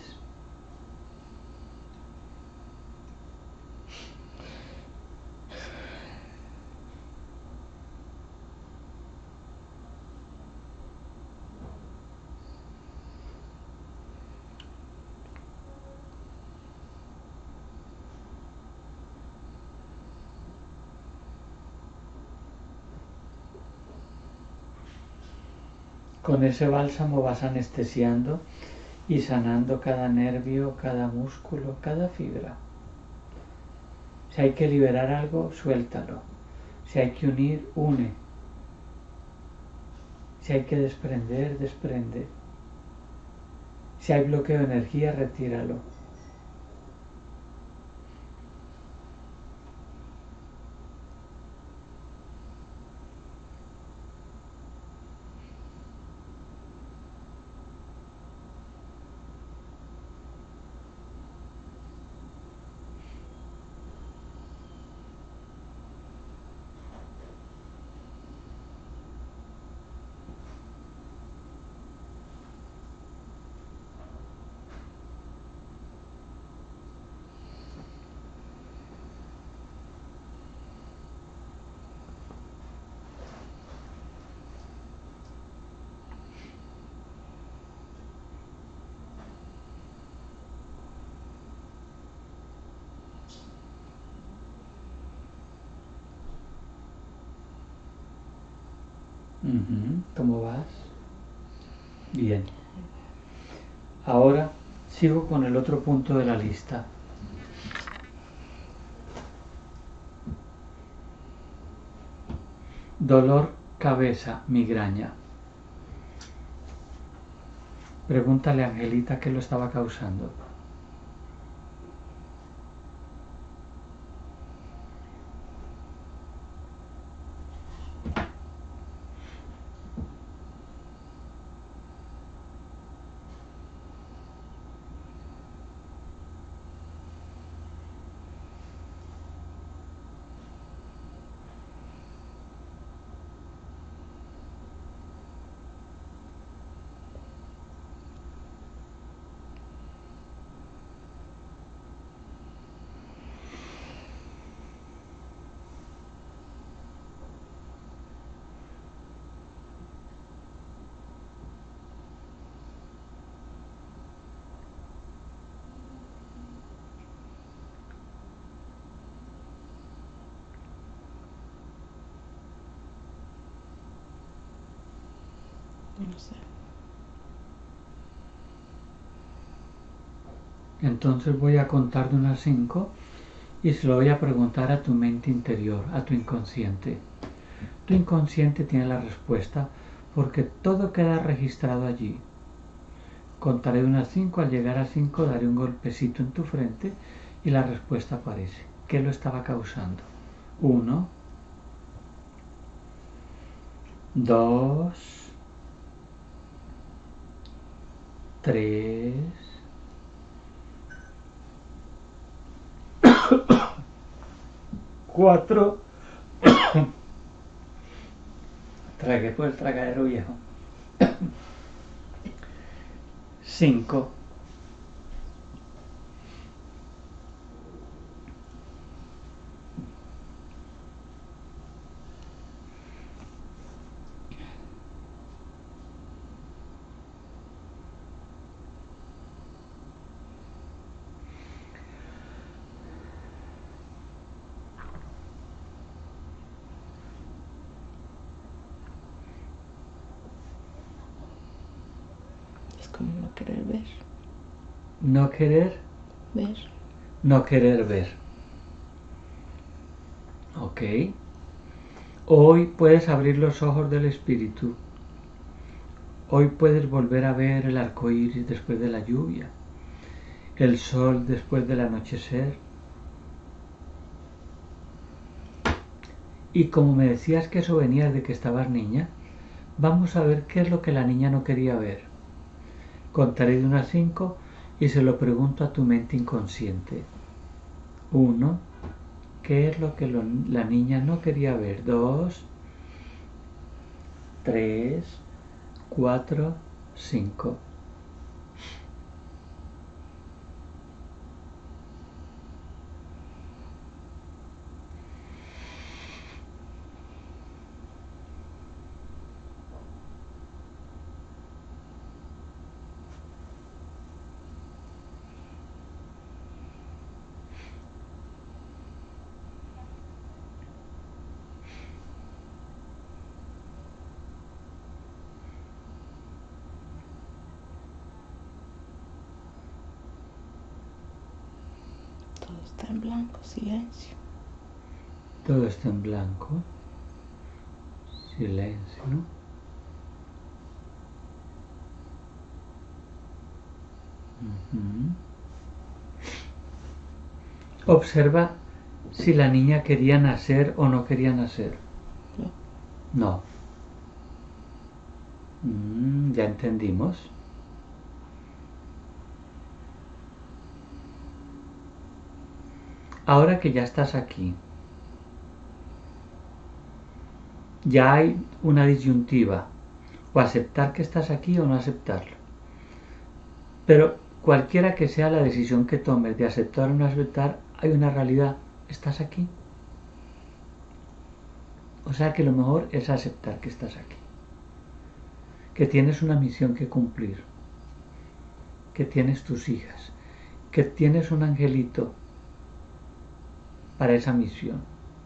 Con ese bálsamo vas anestesiando y sanando cada nervio, cada músculo, cada fibra. Si hay que liberar algo, suéltalo. Si hay que unir, une. Si hay que desprender, desprende. Si hay bloqueo de energía, retíralo. ¿Cómo vas? Bien. Ahora sigo con el otro punto de la lista. Dolor, cabeza, migraña. Pregúntale a Angelita qué lo estaba causando. No sé. Entonces voy a contar de 1 a 5 y se lo voy a preguntar a tu mente interior, a tu inconsciente. Tu inconsciente tiene la respuesta porque todo queda registrado allí. Contaré de 1 a 5, al llegar a 5 daré un golpecito en tu frente y la respuesta aparece. ¿Qué lo estaba causando? 1, 2, 3, 4. Tragué por el tragadero viejo. 5. Es como no querer ver. No querer, Ver. no querer ver. Ok. Hoy puedes abrir los ojos del espíritu. Hoy puedes volver a ver el arco iris después de la lluvia, el sol después del anochecer. Y como me decías que eso venía de que estabas niña, vamos a ver qué es lo que la niña no quería ver. Contaré de 1 a 5 y se lo pregunto a tu mente inconsciente. 1. ¿Qué es lo que la niña no quería ver? 2, 3, 4, 5. Todo está en blanco, silencio. Todo está en blanco. Silencio. Observa si la niña quería nacer o no quería nacer. No. Ya entendimos. Ahora que ya estás aquí, ya hay una disyuntiva, o aceptar que estás aquí o no aceptarlo. Pero cualquiera que sea la decisión que tomes de aceptar o no aceptar, hay una realidad, estás aquí. O sea que lo mejor es aceptar que estás aquí, que tienes una misión que cumplir, que tienes tus hijas, que tienes un angelito para esa misión.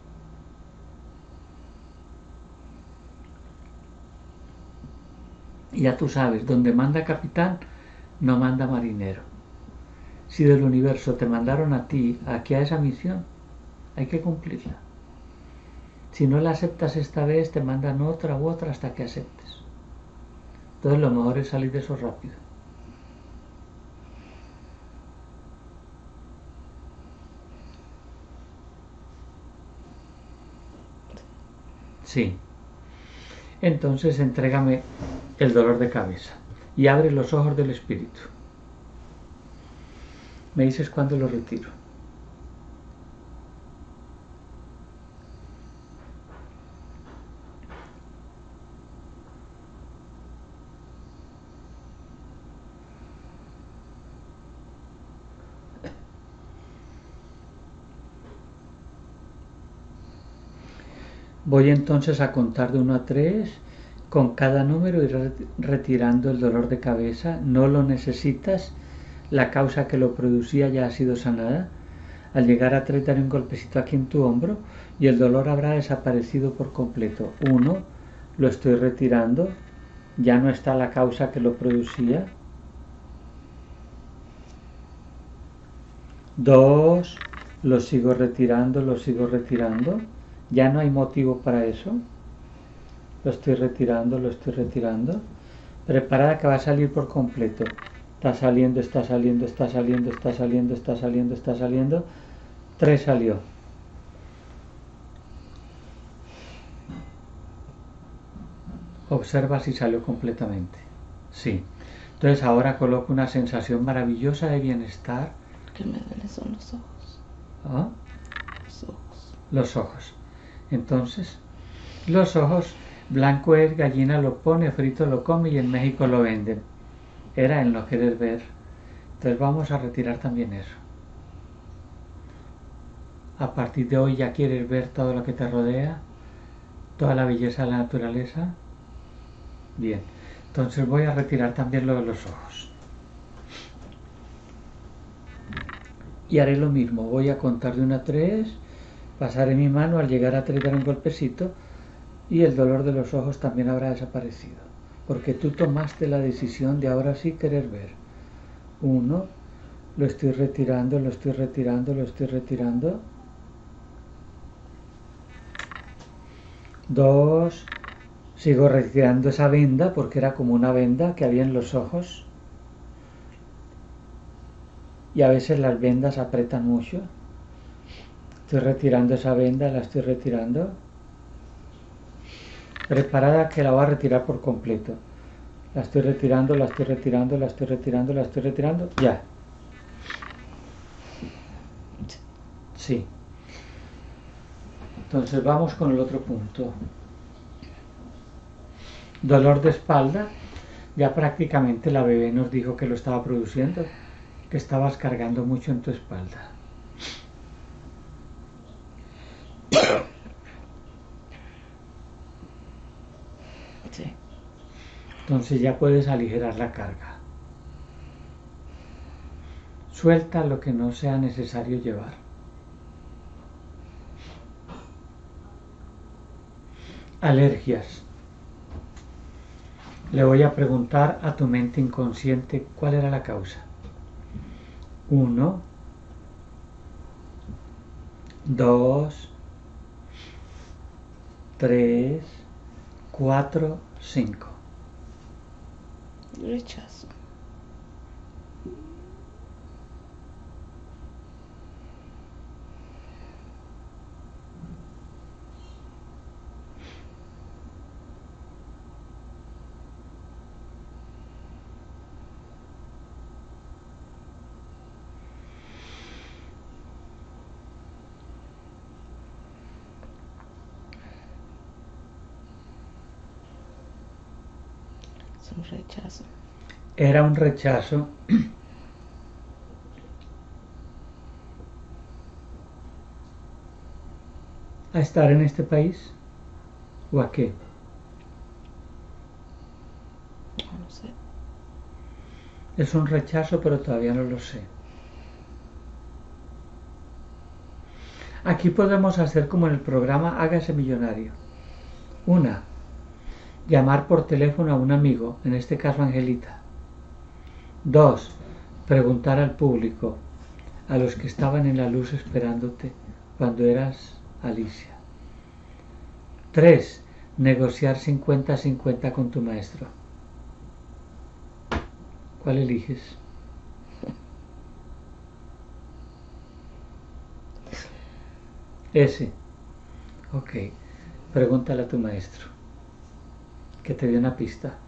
Y ya tú sabes, donde manda capitán, no manda marinero. Si del universo te mandaron a ti, aquí a esa misión, hay que cumplirla. Si no la aceptas esta vez, te mandan otra u otra hasta que aceptes. Entonces lo mejor es salir de eso rápido. Sí. Entonces entrégame el dolor de cabeza y abre los ojos del espíritu. Me dices cuándo lo retiro. Voy entonces a contar de 1 a 3. Con cada número ir retirando el dolor de cabeza. No lo necesitas. La causa que lo producía ya ha sido sanada. Al llegar a 3 daré un golpecito aquí en tu hombro y el dolor habrá desaparecido por completo. 1, lo estoy retirando. ya no está la causa que lo producía. 2, lo sigo retirando, ya no hay motivo para eso, lo estoy retirando, preparada que va a salir por completo, está saliendo, 3 salió. Observa si salió completamente. Sí. Entonces ahora coloco una sensación maravillosa de bienestar. Que me duelen son los ojos. ¿Ah? Los ojos. Los ojos. Entonces, los ojos, blanco es, gallina lo pone, frito lo come y en México lo venden. Era el no querer ver. Entonces vamos a retirar también eso. A partir de hoy ya quieres ver todo lo que te rodea, toda la belleza de la naturaleza. Bien, entonces voy a retirar también lo de los ojos. Y haré lo mismo, voy a contar de 1 a 3, pasaré mi mano, al llegar a 3 dar un golpecito y el dolor de los ojos también habrá desaparecido. Porque tú tomaste la decisión de ahora sí querer ver. 1, lo estoy retirando. 2, sigo retirando esa venda porque era como una venda que había en los ojos. Y a veces las vendas apretan mucho. Estoy retirando esa venda, la estoy retirando. Preparada que la voy a retirar por completo. La estoy retirando, ya. Sí. Entonces vamos con el otro punto. Dolor de espalda. Ya prácticamente la bebé nos dijo que lo estaba produciendo, que estabas cargando mucho en tu espalda. Sí. Entonces ya puedes aligerar la carga. Suelta lo que no sea necesario llevar. Alergias. Le voy a preguntar a tu mente inconsciente cuál era la causa. 1, 2, 3, 4, 5. Rechazo. Es un rechazo. Era un rechazo a estar en este país o a qué. No sé. Es un rechazo, pero todavía no lo sé. Aquí podemos hacer como en el programa Hágase Millonario. 1, llamar por teléfono a un amigo, en este caso Angelita. 2, preguntar al público, a los que estaban en la luz esperándote cuando eras Alicia. 3, negociar 50-50 con tu maestro. ¿Cuál eliges? Ese. Ok. Pregúntale a tu maestro, que te dé una pista.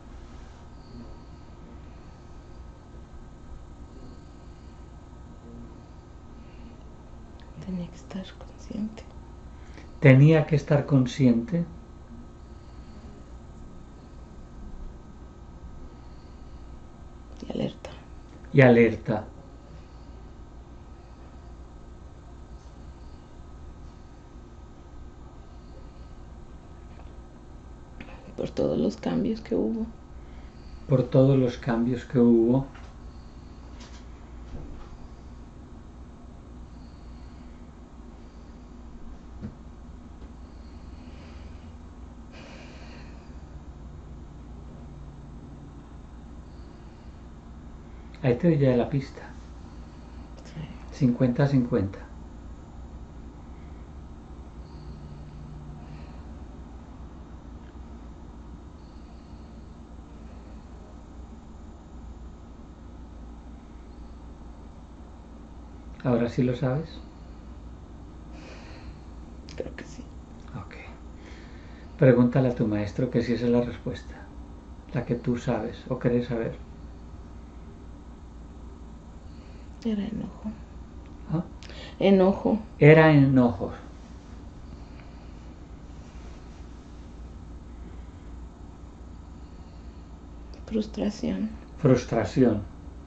Tenía que estar consciente. Tenía que estar consciente. Y alerta. Y alerta. Por todos los cambios que hubo. Por todos los cambios que hubo. Ahí te doy ya la pista. 50-50. ¿Ahora sí lo sabes? Creo que sí. Ok. Pregúntale a tu maestro que si esa es la respuesta. La que tú sabes o querés saber. Era enojo. ¿Ah? Enojo. Era enojo. Frustración. Frustración.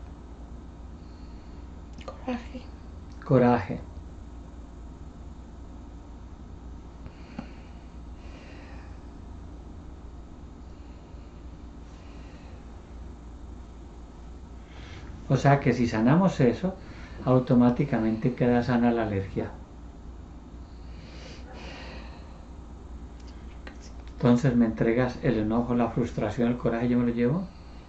Coraje. Coraje. O sea que si sanamos eso, automáticamente queda sana la alergia. Entonces me entregas el enojo, la frustración, el coraje, yo me lo llevo.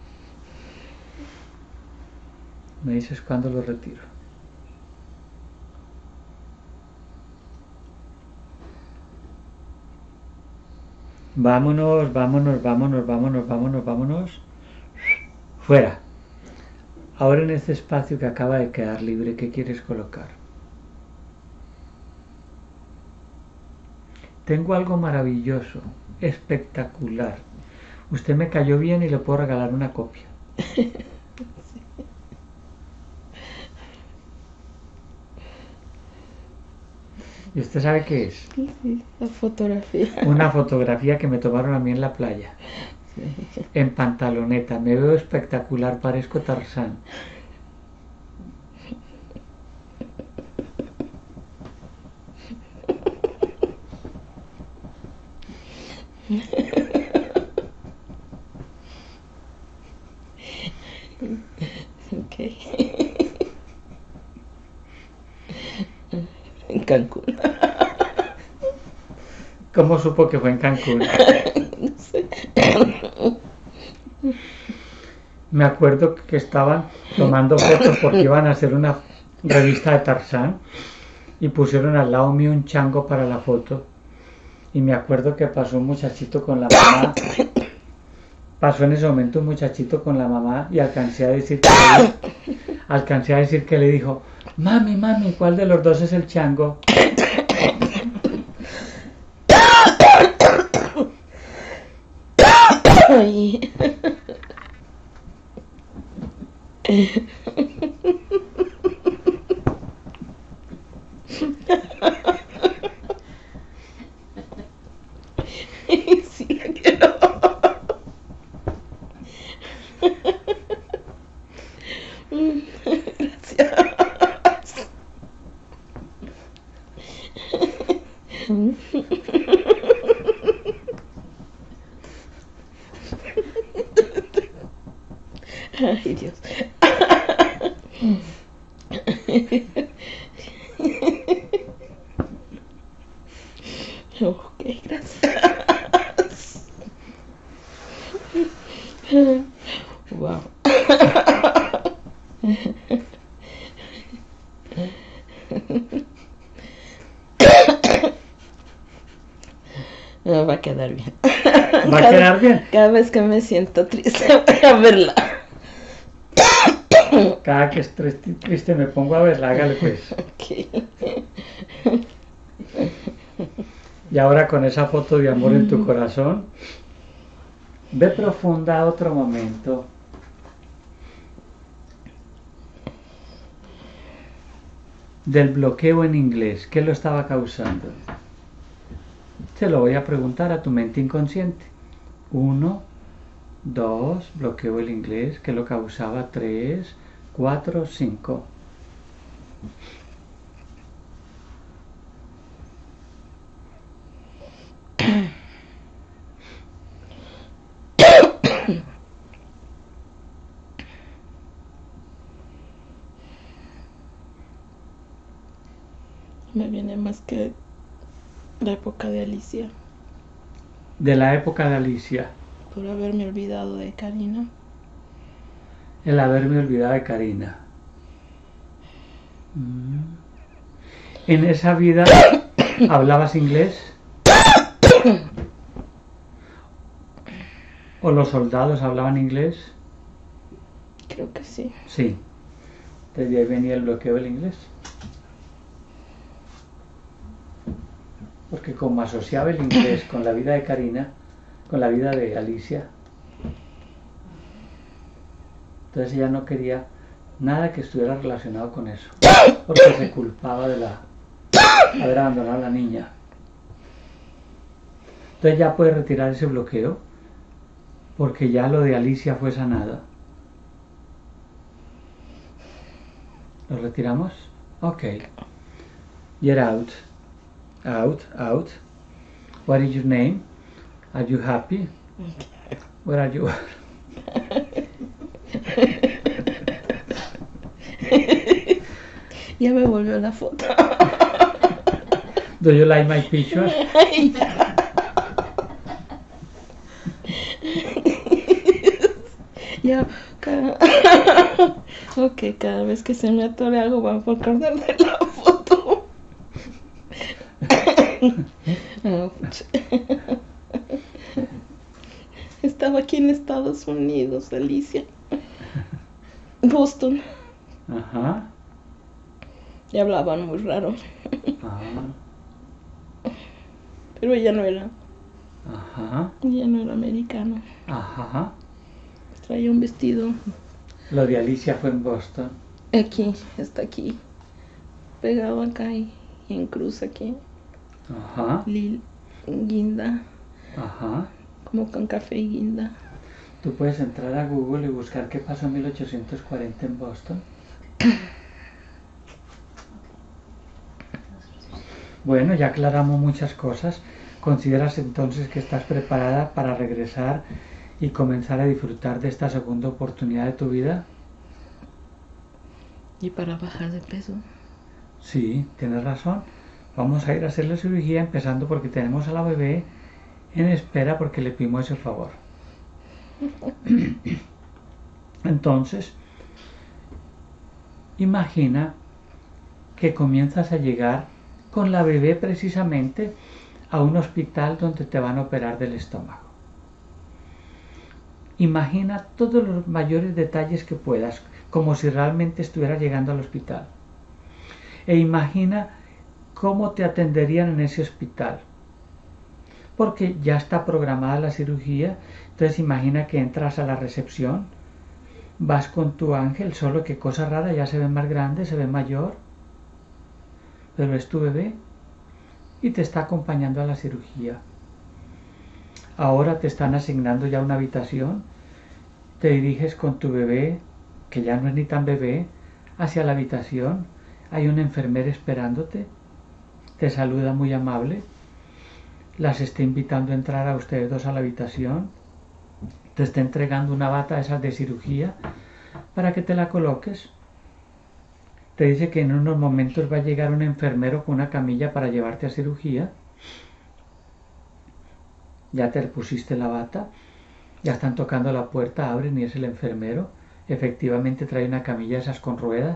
Me dices cuándo lo retiro. Vámonos, vámonos, vámonos, vámonos, vámonos, vámonos. Fuera. Ahora en este espacio que acaba de quedar libre, ¿qué quieres colocar? Tengo algo maravilloso, espectacular. Usted me cayó bien y le puedo regalar una copia. ¿Y usted sabe qué es? Sí, la fotografía. Una fotografía que me tomaron a mí en la playa. Sí. En pantaloneta. Me veo espectacular, parezco Tarzán. Ok. En Cancún. ¿Cómo supo que fue en Cancún? No sé. Me acuerdo que estaban tomando fotos porque iban a hacer una revista de Tarzán y pusieron al lado mío un chango para la foto. Y me acuerdo que pasó un muchachito con la mamá. Pasó en ese momento un muchachito con la mamá y alcancé a decir que le dijo, mami, mami, ¿cuál de los dos es el chango? Ay. Sí, la quiero. Gracias. Ay, Dios. Ok, gracias. Wow. Me va a quedar bien. ¿Va a quedar bien? Cada vez que me siento triste voy a verla. Cada que estoy triste me pongo a verla, hágale pues. Okay. Y ahora con esa foto de amor en tu corazón, ve profunda otro momento. Del bloqueo en inglés, ¿qué lo estaba causando? Se lo voy a preguntar a tu mente inconsciente. 1, 2, bloqueo el inglés, ¿qué lo causaba? 3, 4, 5. Me viene más que la época de Alicia, De la época de Alicia. por haberme olvidado de Karina. El haberme olvidado de Karina. ¿En esa vida hablabas inglés? ¿O los soldados hablaban inglés? Creo que sí. Sí. Desde ahí venía el bloqueo del inglés. Porque como asociaba el inglés con la vida de Karina, con la vida de Alicia, entonces ella no quería nada que estuviera relacionado con eso, porque se culpaba de haber abandonado a la niña. Entonces ya puede retirar ese bloqueo, porque ya lo de Alicia fue sanado. ¿Lo retiramos? Ok. Get out. Out, out. What is your name? Are you happy? Where are you? Ya me volvió la foto. Do you like my picture? Ya, ok, cada vez que se me atore algo voy a acordar de la foto. Estaba aquí en Estados Unidos, Alicia. Boston. Ajá. Y hablaban muy raro. Ajá. Pero ella no era. Ajá. Ella no era americana. Ajá. Traía un vestido. Lo de Alicia fue en Boston. Aquí, está aquí. Pegado acá y en cruz aquí. Ajá. Guinda. Ajá. Como con café y guinda. Tú puedes entrar a Google y buscar qué pasó en 1840 en Boston. Bueno, ya aclaramos muchas cosas. ¿Consideras entonces que estás preparada para regresar y comenzar a disfrutar de esta segunda oportunidad de tu vida? ¿Y para bajar de peso? Sí, tienes razón. Vamos a ir a hacer la cirugía empezando porque tenemos a la bebé en espera porque le pedimos ese favor. Entonces, imagina que comienzas a llegar con la bebé precisamente a un hospital donde te van a operar del estómago. Imagina todos los mayores detalles que puedas, como si realmente estuvieras llegando al hospital. E imagina cómo te atenderían en ese hospital. Porque ya está programada la cirugía, entonces imagina que entras a la recepción, vas con tu ángel, solo que cosa rara, ya se ve más grande, se ve mayor, pero es tu bebé y te está acompañando a la cirugía. Ahora te están asignando ya una habitación, te diriges con tu bebé, que ya no es ni tan bebé, hacia la habitación, hay una enfermera esperándote, te saluda muy amable, las está invitando a entrar a ustedes dos a la habitación, te está entregando una bata esas de cirugía para que te la coloques. Te dice que en unos momentos va a llegar un enfermero con una camilla para llevarte a cirugía. Ya te pusiste la bata, ya están tocando la puerta, abren y es el enfermero. Efectivamente trae una camilla esas con ruedas.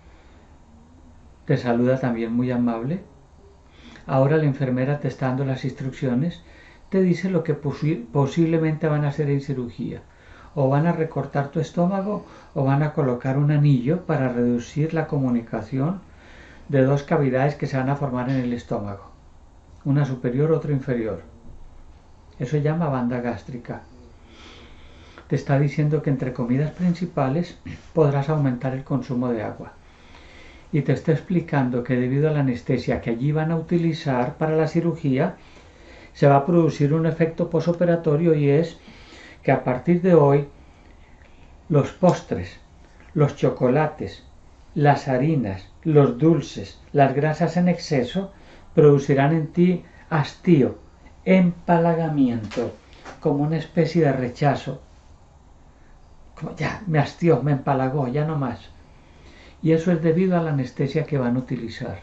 Te saluda también muy amable. Ahora la enfermera te está dando las instrucciones, te dice lo que posiblemente van a hacer en cirugía. O van a recortar tu estómago o van a colocar un anillo para reducir la comunicación de dos cavidades que se van a formar en el estómago. Una superior, otra inferior. Eso se llama banda gástrica. Te está diciendo que entre comidas principales podrás aumentar el consumo de agua. Y te está explicando que debido a la anestesia que allí van a utilizar para la cirugía, se va a producir un efecto posoperatorio y es que a partir de hoy los postres, los chocolates, las harinas, los dulces, las grasas en exceso producirán en ti hastío, empalagamiento, como una especie de rechazo. Como ya me hastió, me empalagó, ya no más. Y eso es debido a la anestesia que van a utilizar.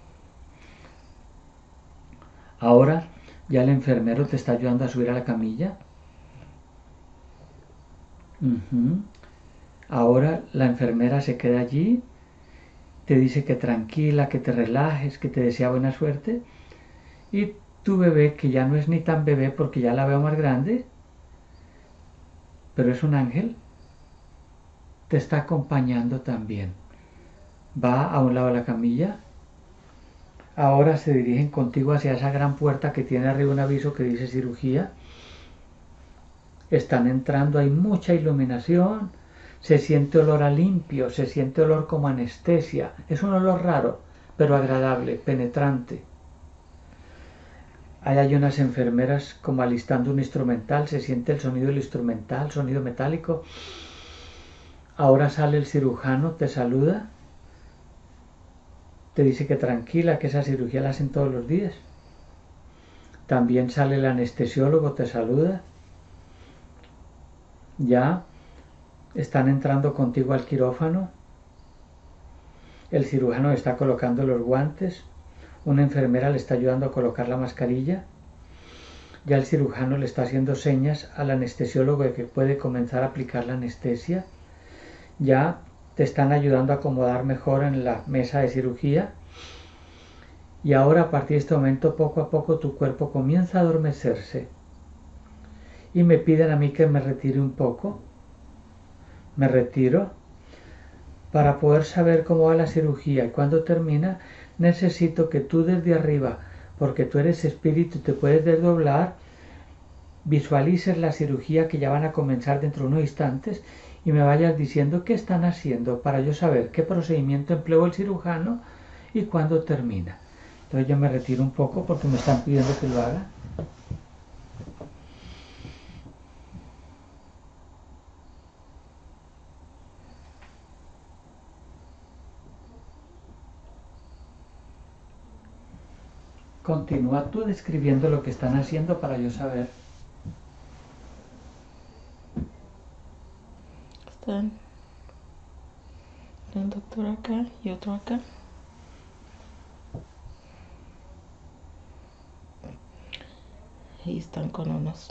Ahora ya el enfermero te está ayudando a subir a la camilla. Ahora la enfermera se queda allí, te dice que tranquila, que te relajes, que te desea buena suerte, y tu bebé, que ya no es ni tan bebé porque ya la veo más grande, pero es un ángel, te está acompañando también. Va a un lado de la camilla. Ahora se dirigen contigo hacia esa gran puerta que tiene arriba un aviso que dice cirugía. Están entrando, hay mucha iluminación, se siente olor a limpio, se siente olor como anestesia. Es un olor raro, pero agradable, penetrante. Ahí hay unas enfermeras como alistando un instrumental, se siente el sonido del instrumental, sonido metálico. Ahora sale el cirujano, te saluda, te dice que tranquila, que esa cirugía la hacen todos los días. También sale el anestesiólogo, te saluda. Ya están entrando contigo al quirófano. El cirujano está colocando los guantes. Una enfermera le está ayudando a colocar la mascarilla. Ya el cirujano le está haciendo señas al anestesiólogo de que puede comenzar a aplicar la anestesia. Ya te están ayudando a acomodar mejor en la mesa de cirugía. Y ahora a partir de este momento, poco a poco, tu cuerpo comienza a adormecerse. Y me piden a mí que me retire un poco. Me retiro para poder saber cómo va la cirugía, y cuando termina necesito que tú desde arriba, porque tú eres espíritu y te puedes desdoblar, visualices la cirugía que ya van a comenzar dentro de unos instantes y me vayas diciendo qué están haciendo para yo saber qué procedimiento empleó el cirujano y cuándo termina. Entonces yo me retiro un poco porque me están pidiendo que lo haga. Continúa tú describiendo lo que están haciendo para yo saber. Están un doctor acá y otro acá. Y están con unos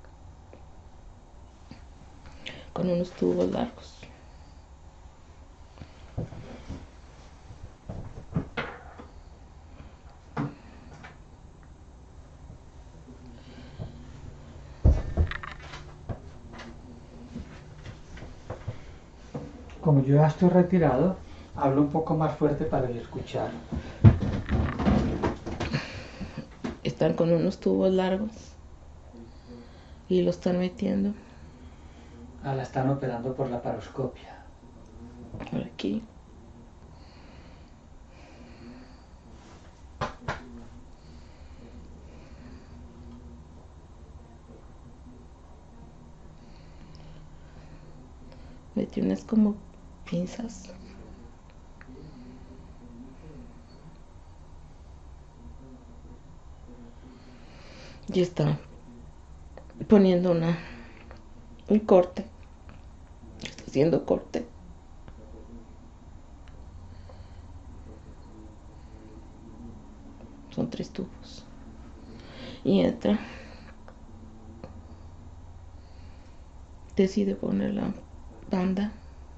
tubos largos. Como yo ya estoy retirado, hablo un poco más fuerte para el escuchar. Están con unos tubos largos y lo están metiendo La están operando por la paroscopia. por aquí. Metió unas como pinzas. Y está poniendo un corte. Está haciendo corte. Son 3 tubos. Y entra. Decide poner la banda.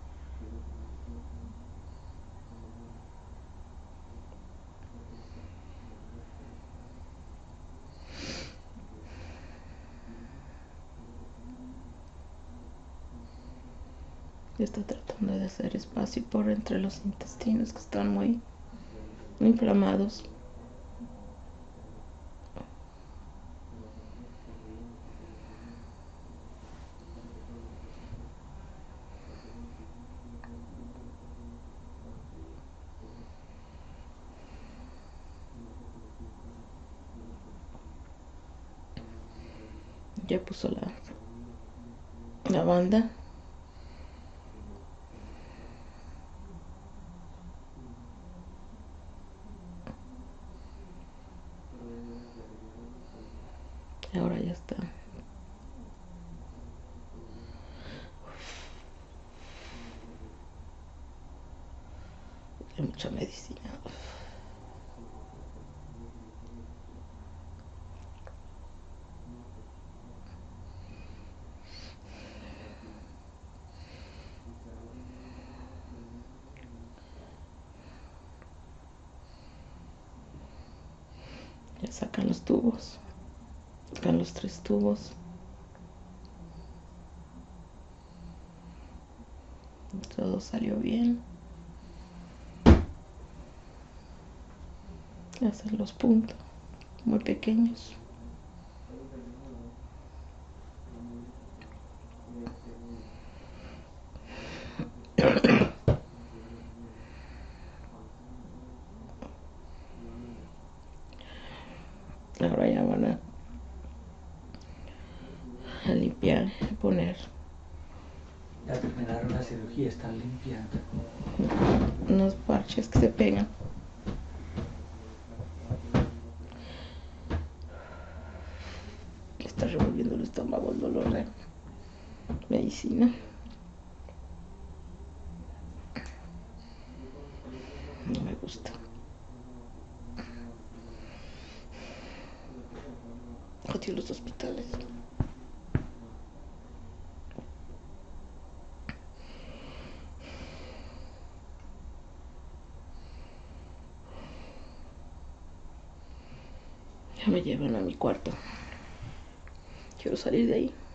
Está tratando de hacer espacio por entre los intestinos que están muy inflamados. Ya puso la banda. Y ahora ya está. Hay mucha medicina. Ya sacan los tubos. Sacan los 3 tubos. Todo salió bien. Hacen los puntos muy pequeños. Ahora ya van a limpiar, a poner Ya terminaron la cirugía, están limpiando. unos parches que se pegan. Le está revolviendo el estómago el dolor de medicina. No me gusta. Odio los hospitales. Ya me llevan a mi cuarto. Quiero salir de ahí.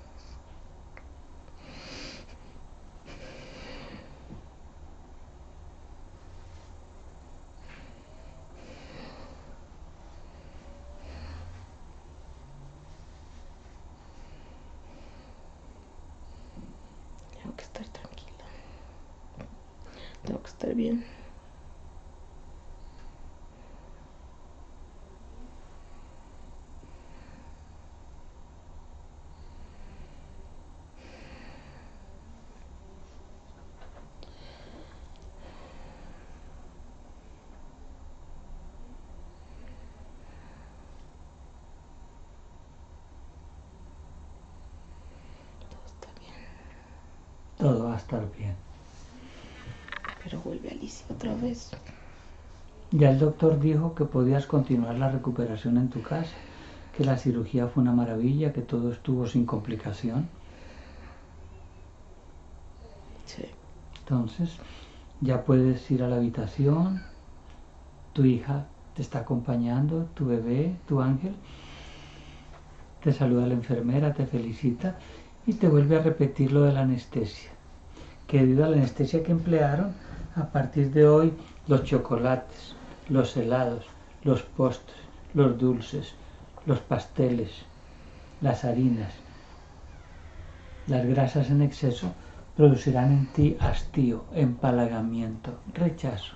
Tengo que estar tranquila. Tengo que estar bien. Todo está bien. Todo va a estar bien. Pero vuelve Alicia otra vez. Ya el doctor dijo que podías continuar la recuperación en tu casa, que la cirugía fue una maravilla, que todo estuvo sin complicación. Sí. Entonces, ya puedes ir a la habitación, tu hija te está acompañando, tu bebé, tu ángel, te saluda la enfermera, te felicita y te vuelve a repetir lo de la anestesia. Que debido a la anestesia que emplearon, a partir de hoy los chocolates, los helados, los postres, los dulces, los pasteles, las harinas, las grasas en exceso producirán en ti hastío, empalagamiento, rechazo.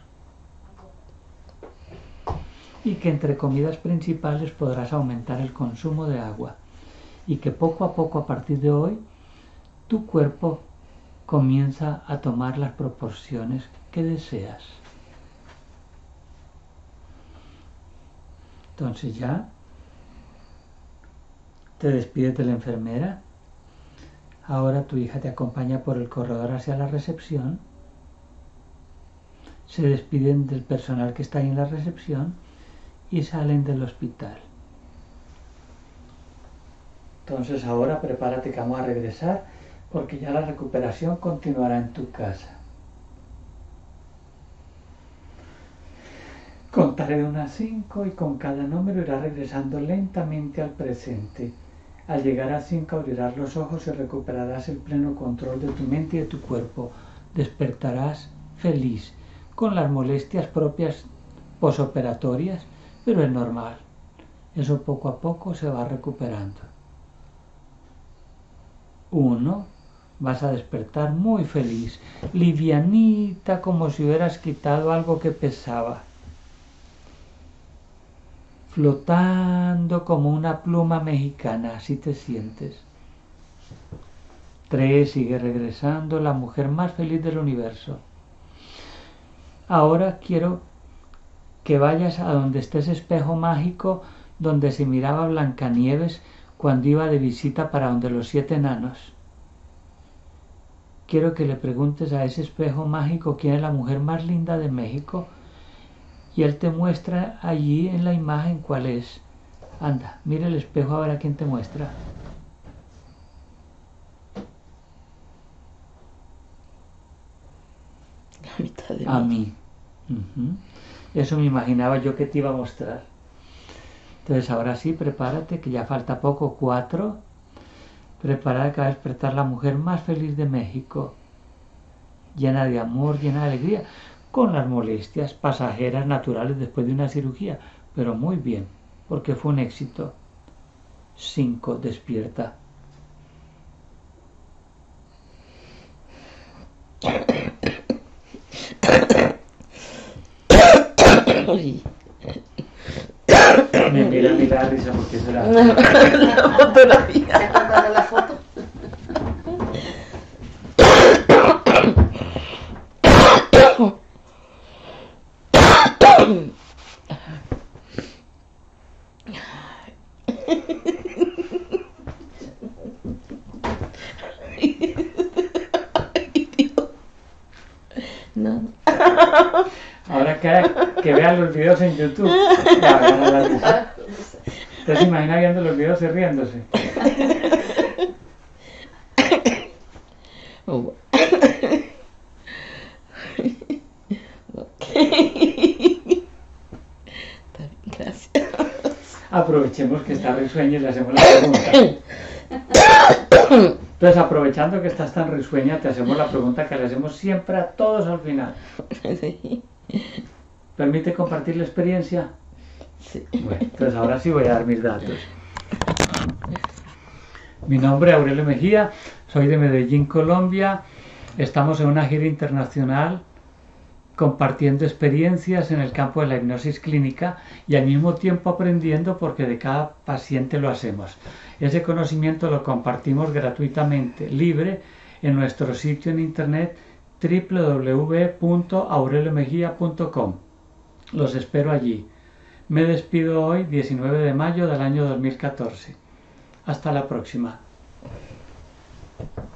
Y que entre comidas principales podrás aumentar el consumo de agua. Y que poco a poco a partir de hoy tu cuerpo comienza a tomar las proporciones que deseas. Entonces ya te despides de la enfermera. Ahora tu hija te acompaña por el corredor hacia la recepción. Se despiden del personal que está ahí en la recepción y salen del hospital. Entonces ahora prepárate que vamos a regresar porque ya la recuperación continuará en tu casa. Contaré de 1 a 5 y con cada número irás regresando lentamente al presente. Al llegar a 5 abrirás los ojos y recuperarás el pleno control de tu mente y de tu cuerpo. Despertarás feliz, con las molestias propias posoperatorias, pero es normal. Eso poco a poco se va recuperando. 1. Vas a despertar muy feliz, livianita, como si hubieras quitado algo que pesaba, flotando como una pluma mexicana, así te sientes. 3. Sigue regresando, la mujer más feliz del universo. Ahora quiero que vayas a donde esté ese espejo mágico donde se miraba Blancanieves cuando iba de visita para donde los 7 enanos. Quiero que le preguntes a ese espejo mágico quién es la mujer más linda de México y él te muestra allí en la imagen cuál es. Anda, mira el espejo a ver a quién te muestra. La mitad de A mí. mí. Eso me imaginaba yo que te iba a mostrar. Entonces ahora sí, prepárate, que ya falta poco, 4. Prepárate que va a despertar la mujer más feliz de México, llena de amor, llena de alegría, con las molestias pasajeras naturales después de una cirugía, pero muy bien, porque fue un éxito. 5, despierta. Uy. Me mira a mí la risa porque será. Todavía. ¿Se acuerdan de la foto? No. Ahora que vean los videos en YouTube, ya van a la risa. ¿Usted se imagina viendo los videos y riéndose? Oh. Gracias. Aprovechemos que está risueña y le hacemos la pregunta. Entonces, aprovechando que estás tan risueña, te hacemos la pregunta que le hacemos siempre a todos al final. Sí. ¿Permite compartir la experiencia? Sí. Bueno, entonces ahora sí voy a dar mis datos. Mi nombre es Aurelio Mejía, soy de Medellín, Colombia. Estamos en una gira internacional compartiendo experiencias en el campo de la hipnosis clínica y al mismo tiempo aprendiendo porque de cada paciente lo hacemos. Ese conocimiento lo compartimos gratuitamente, libre, en nuestro sitio en internet www.aureliomejia.com. Los espero allí. Me despido hoy, 19 de mayo del año 2014. Hasta la próxima.